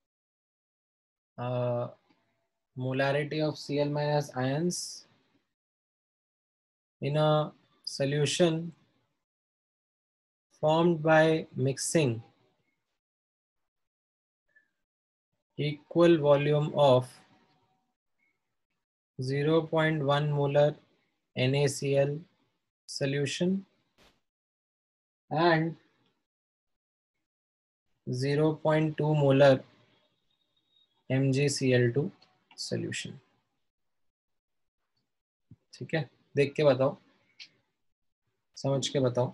molarity of Cl minus ions in a solution formed by mixing equal volume of 0.1 molar NaCl solution and 0.2 molar MgCl2 solution. ठीक है. देख के बताओ, समझ के बताओ.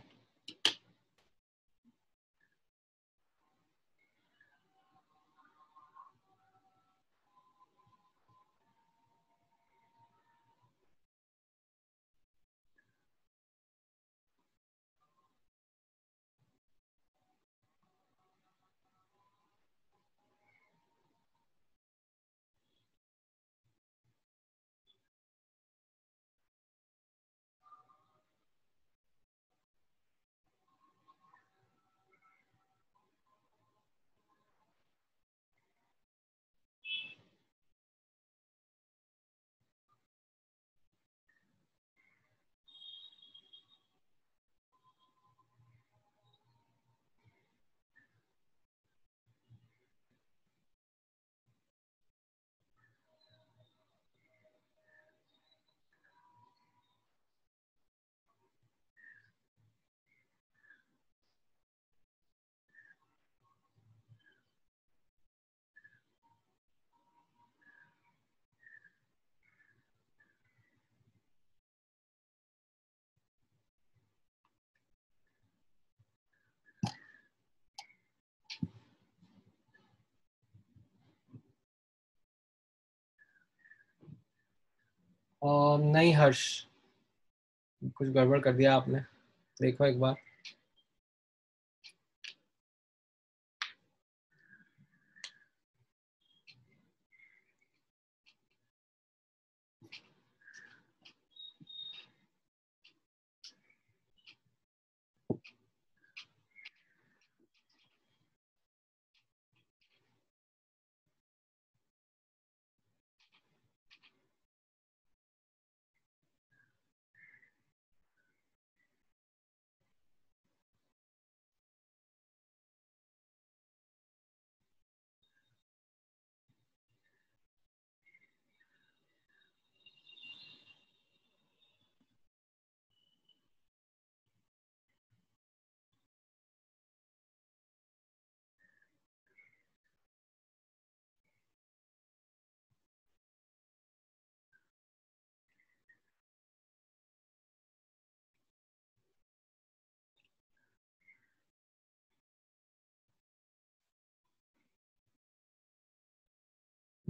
नहीं हर्ष, कुछ गड़बड़ कर दिया आपने. देखो एक बार.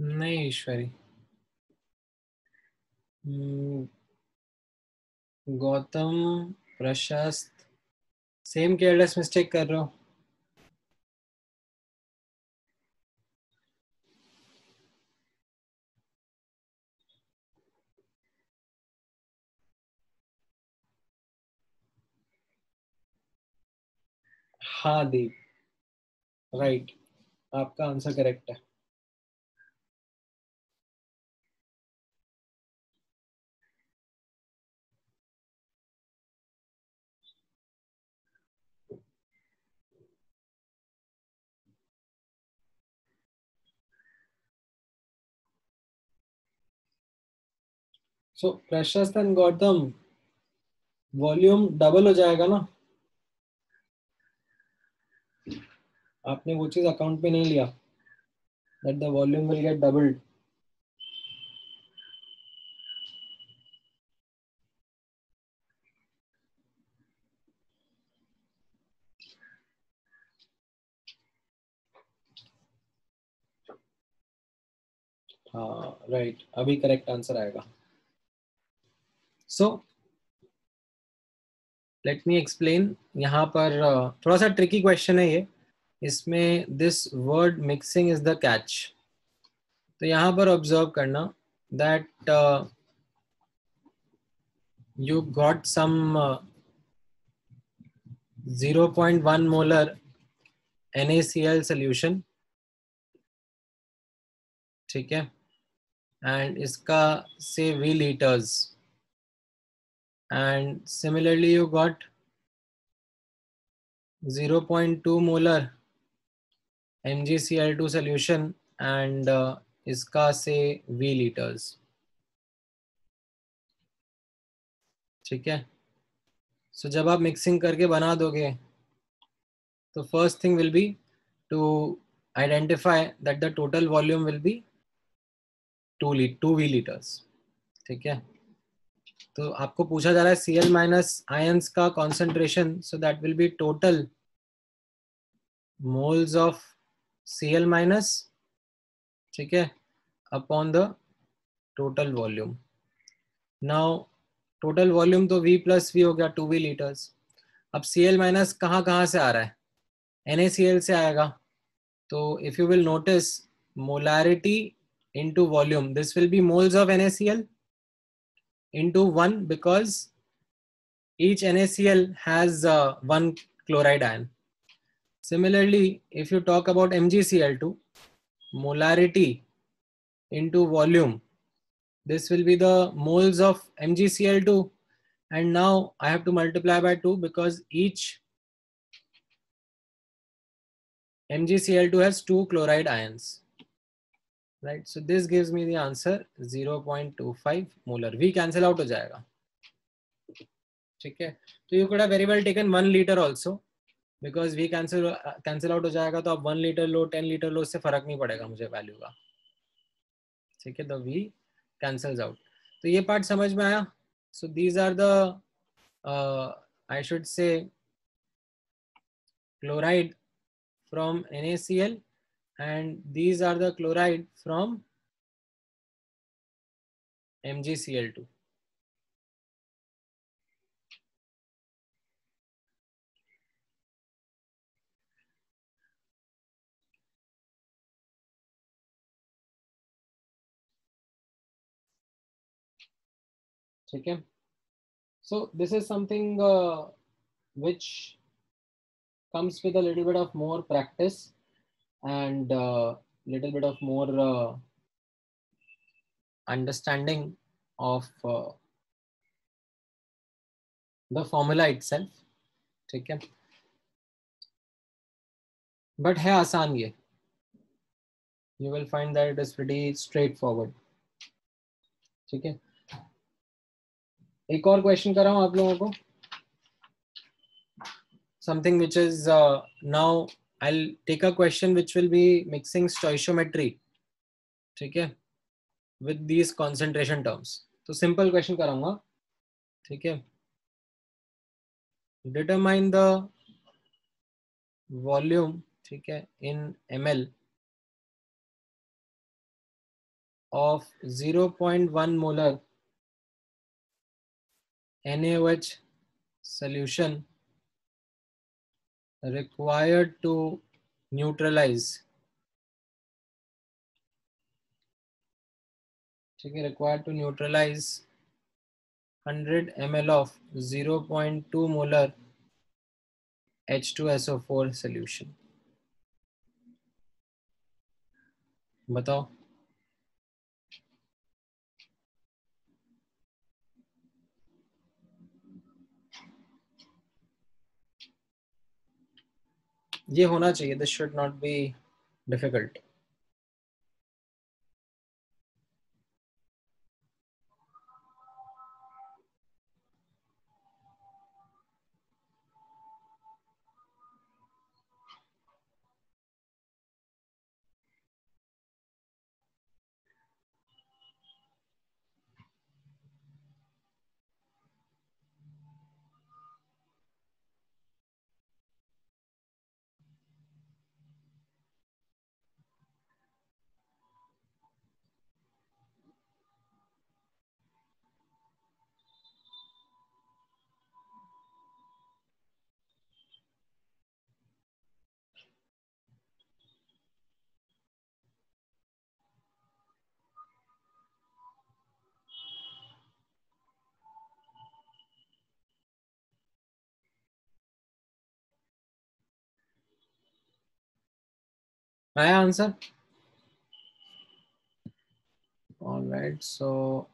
नहीं ईश्वरी, गौतम, प्रशस्त, सेम केयरलेस मिस्टेक कर रहे हो। हाँ दीप, राइट, आपका आंसर करेक्ट है। सो प्रशस्त एंड गौतम, वॉल्यूम डबल हो जाएगा ना, आपने वो चीज अकाउंट में नहीं लिया, that the volume will get doubled. हाँ राइट, अभी करेक्ट आंसर आएगा। So let me explain. यहाँ पर थोड़ा सा ट्रिकी क्वेश्चन है ये, इसमें this word mixing is the catch. तो यहाँ पर ऑब्जर्व करना that you got some 0.1 molar NaCl solution, ठीक है, and इसका say V liters, and similarly you got 0.2 molar MgCl2 solution and इसका say V liters, ठीक है। सो जब आप मिक्सिंग करके बना दोगे तो first thing will be to identify that the total volume will be 2 V liters, ठीक है। तो आपको पूछा जा रहा है Cl माइनस आयंस का concentration, so that will be total moles of Cl minus, ठीक है, upon the total volume. Now total volume तो V प्लस V हो गया, 2V लीटर्स। अब Cl माइनस कहाँ कहाँ से आ रहा है, NaCl से आएगा। तो if you will notice molarity into volume, this will be moles of NaCl into 1 because each NaCl has one chloride ion. Similarly, if you talk about MgCl2, molarity into volume, this will be the moles of MgCl2, and now I have to multiply by 2 because each MgCl2 has 2 chloride ions, right? So this gives me the answer 0.25 molar. V cancel out हो जाएगा, ठीक है। तो you could have very well taken 1 liter also, because we cancel out हो जाएगा, तो आप 1 litre लो 10 litre लो, उससे फर्क नहीं पड़ेगा मुझे वैल्यू का, ठीक है। The we cancels out. तो ये पार्ट समझ में आया। So these are the I should say chloride from NaCl and these are the chloride from MgCl2, ठीक है। So this is something which comes with a little bit of more practice and little bit of more understanding of the formula itself, ठीक है। But है आसान ये, you will find that it is pretty straightforward, ठीक है। एक और question कर रहा हूँ आप लोगों को, something which is now I'll take a question which will be mixing stoichiometry, ठीक है, with these concentration terms। तो सिंपल क्वेश्चन कराऊंगा, ठीक है। डिटरमाइन द वॉल्यूम, ठीक है, इन ml of 0.1 molar NaOH solution required to neutralize, ठीक है, required to neutralize 100 ml of 0.2 molar H2SO4 solution. बताओ. ये होना चाहिए. This should not be difficult. आया answer? All right, so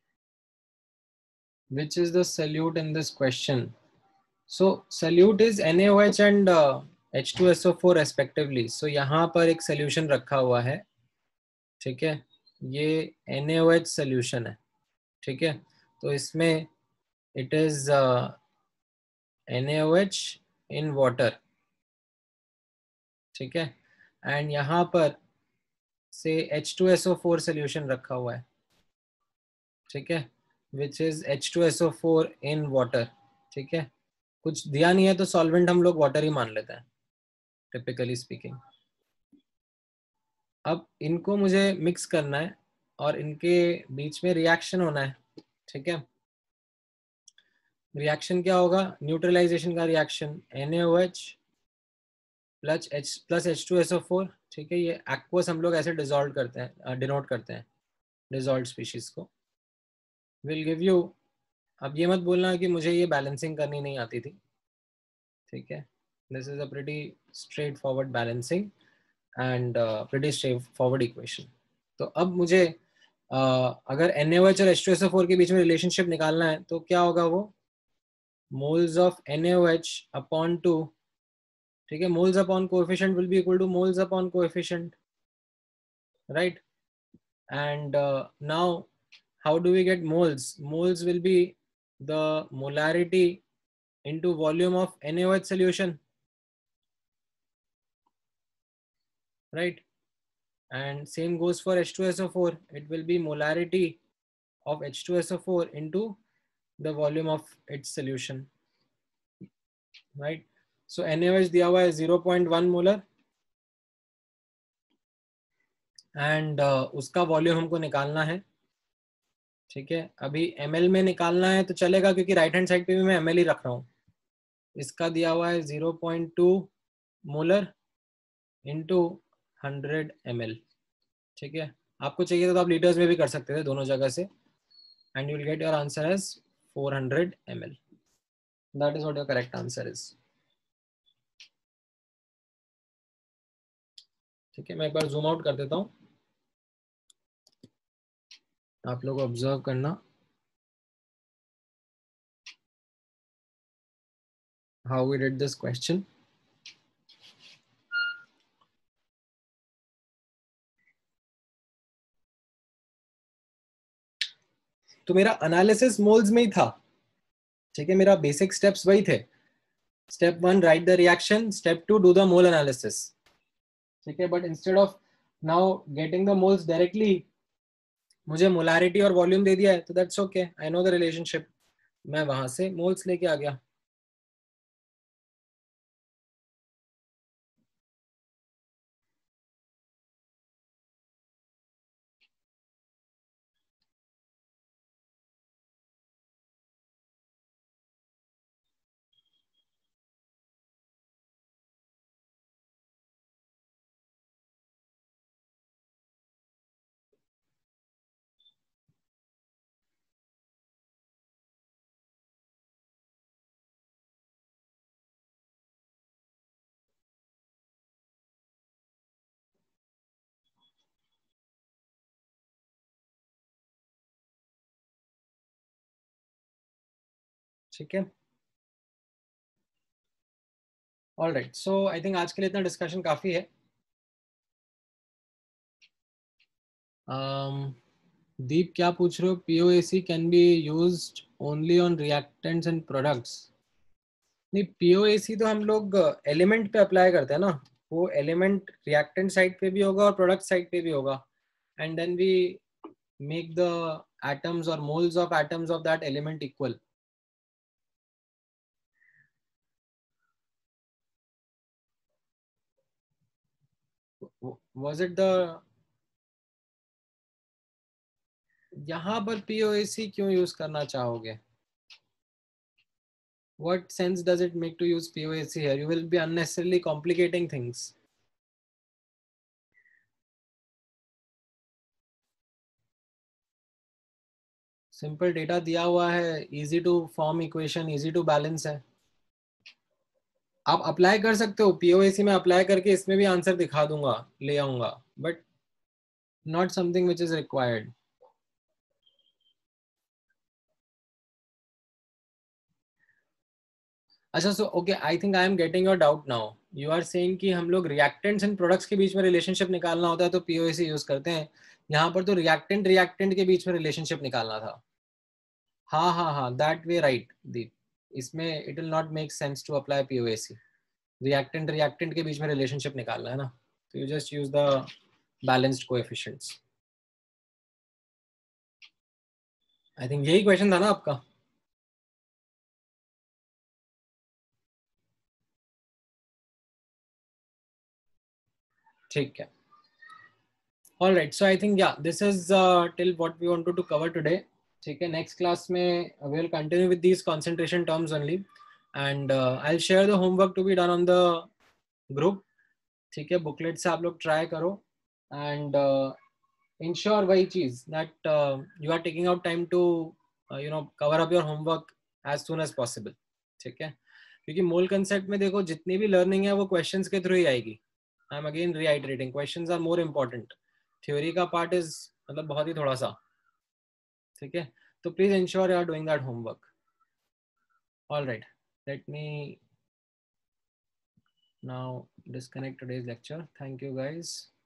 which is the solute in this question? So solute is NaOH and H2SO4 respectively. So यहाँ पर एक solution रखा हुआ है, ठीक है, ये NaOH solution है, ठीक है, तो इसमें it is NaOH in water, ठीक है, and यहाँ पर से H2SO4 solution रखा हुआ है, ठीक है, which is H2SO4 in water, ठीक है, कुछ दिया नहीं है तो सॉल्वेंट हम लोग वाटर ही मान लेते हैं टिपिकली स्पीकिंग. अब इनको मुझे मिक्स करना है और इनके बीच में रिएक्शन होना है, ठीक है. रिएक्शन क्या होगा? न्यूट्रलाइजेशन का रिएक्शन NaOH प्लस H2SO4, ठीक है. ये एक्वस हम लोग ऐसे डिसॉल्व करते हैं, डिनोट करते हैं डिसॉल्व स्पीशीज को. Will give you. अब ये मत बोलना कि मुझे ये बैलेंसिंग करनी नहीं आती थी, ठीक है. This is a pretty straightforward balancing and pretty straightforward equation. तो अब मुझे अगर NaOH और H2SO4 के बीच में रिलेशनशिप निकालना है तो क्या होगा? वो मोल्स ऑफ NaOH अपॉन 2, ठीक है, moles upon coefficient will be equal to moles upon coefficient, right. And now how do we get moles? Moles will be the molarity into volume of NaOH solution, right? And same goes for H2SO4. It will be molarity of H2SO4 into the volume of its solution, right? So NaOH दिया हुआ है 0.1 molar and उसका volume हमको निकालना है, ठीक है. अभी ml में निकालना है तो चलेगा क्योंकि राइट हैंड साइड पे भी मैं ml ही रख रहा हूँ. इसका दिया हुआ है 0.2 मोलर इंटू 100 ml, ठीक है. आपको चाहिए तो आप लीटर्स में भी कर सकते थे दोनों जगह से, and you will get your answer as 400 ml. That is what your correct answer is, ठीक है. मैं एक बार जूम आउट कर देता हूँ, आप लोग ऑब्जर्व करना how we did this question. तो मेरा एनालिसिस मोल्स में ही था, ठीक है. मेरा बेसिक स्टेप्स वही थे. Step 1 write the reaction, step 2 do the mole analysis, ठीक है. But instead of now getting the moles directly मुझे मोलारिटी और वॉल्यूम दे दिया है, तो that's okay, I know the relationship. मैं वहां से मोल्स लेके आ गया. ठीक है, ऑलराइट। सो आई थिंक आज के लिए इतना डिस्कशन काफी है। दीप क्या पूछ रहे हो? POAC can be used only on reactants and products. नहीं, पीओएसी तो हम लोग एलिमेंट पे अप्लाई करते हैं ना, वो एलिमेंट रिएक्टेंट साइड पे भी होगा और प्रोडक्ट साइड पे भी होगा, and then we make the atoms or moles of atoms of that element equal. Was it the, यहाँ पर पीओएसी क्यों यूज करना चाहोगे? What sense does it make to use POAC here? You will be unnecessarily complicating things. Simple data दिया हुआ है, easy to form equation, easy to balance है। आप अप्लाई कर सकते हो, पीओएसी में अप्लाई करके इसमें भी आंसर दिखा दूंगा, ले आऊंगा, but not something which is required. अच्छा, so okay, I think I am getting your doubt now. You are saying कि हम लोग रिएक्टेंट्स एंड प्रोडक्ट्स के बीच में रिलेशनशिप निकालना होता है तो पीओएसी यूज करते हैं। यहाँ पर तो रिएक्टेंट रिएक्टेंट के बीच में रिलेशनशिप निकालना था। हाँ हाँ हाँ, दैट वे राइट दीप। इसमें it will not make sense to apply POAC. Reactant reactant के बीच में रिलेशनशिप निकालना है ना, तो you just use the balanced coefficients. I think यही क्वेश्चन था ना आपका। ठीक है, all right. So I think yeah this is till what we wanted to cover today. ठीक है, नेक्स्ट क्लास में we will continue with these concentration terms only, and I will share the homework to be done on the group. ठीक है, booklet से आप लोग try करो, and ensure वही चीज that you are taking out time to cover up your homework as soon as possible। ठीक है, क्योंकि मोल कंसेप्ट में देखो जितनी भी लर्निंग है वो क्वेश्चंस के थ्रू ही आएगी। I am again reiterating, questions are more important, theory का पार्ट इज मतलब बहुत ही थोड़ा सा। ठीक है, तो please ensure you are doing that homework. All right, let me now disconnect today's lecture. Thank you guys.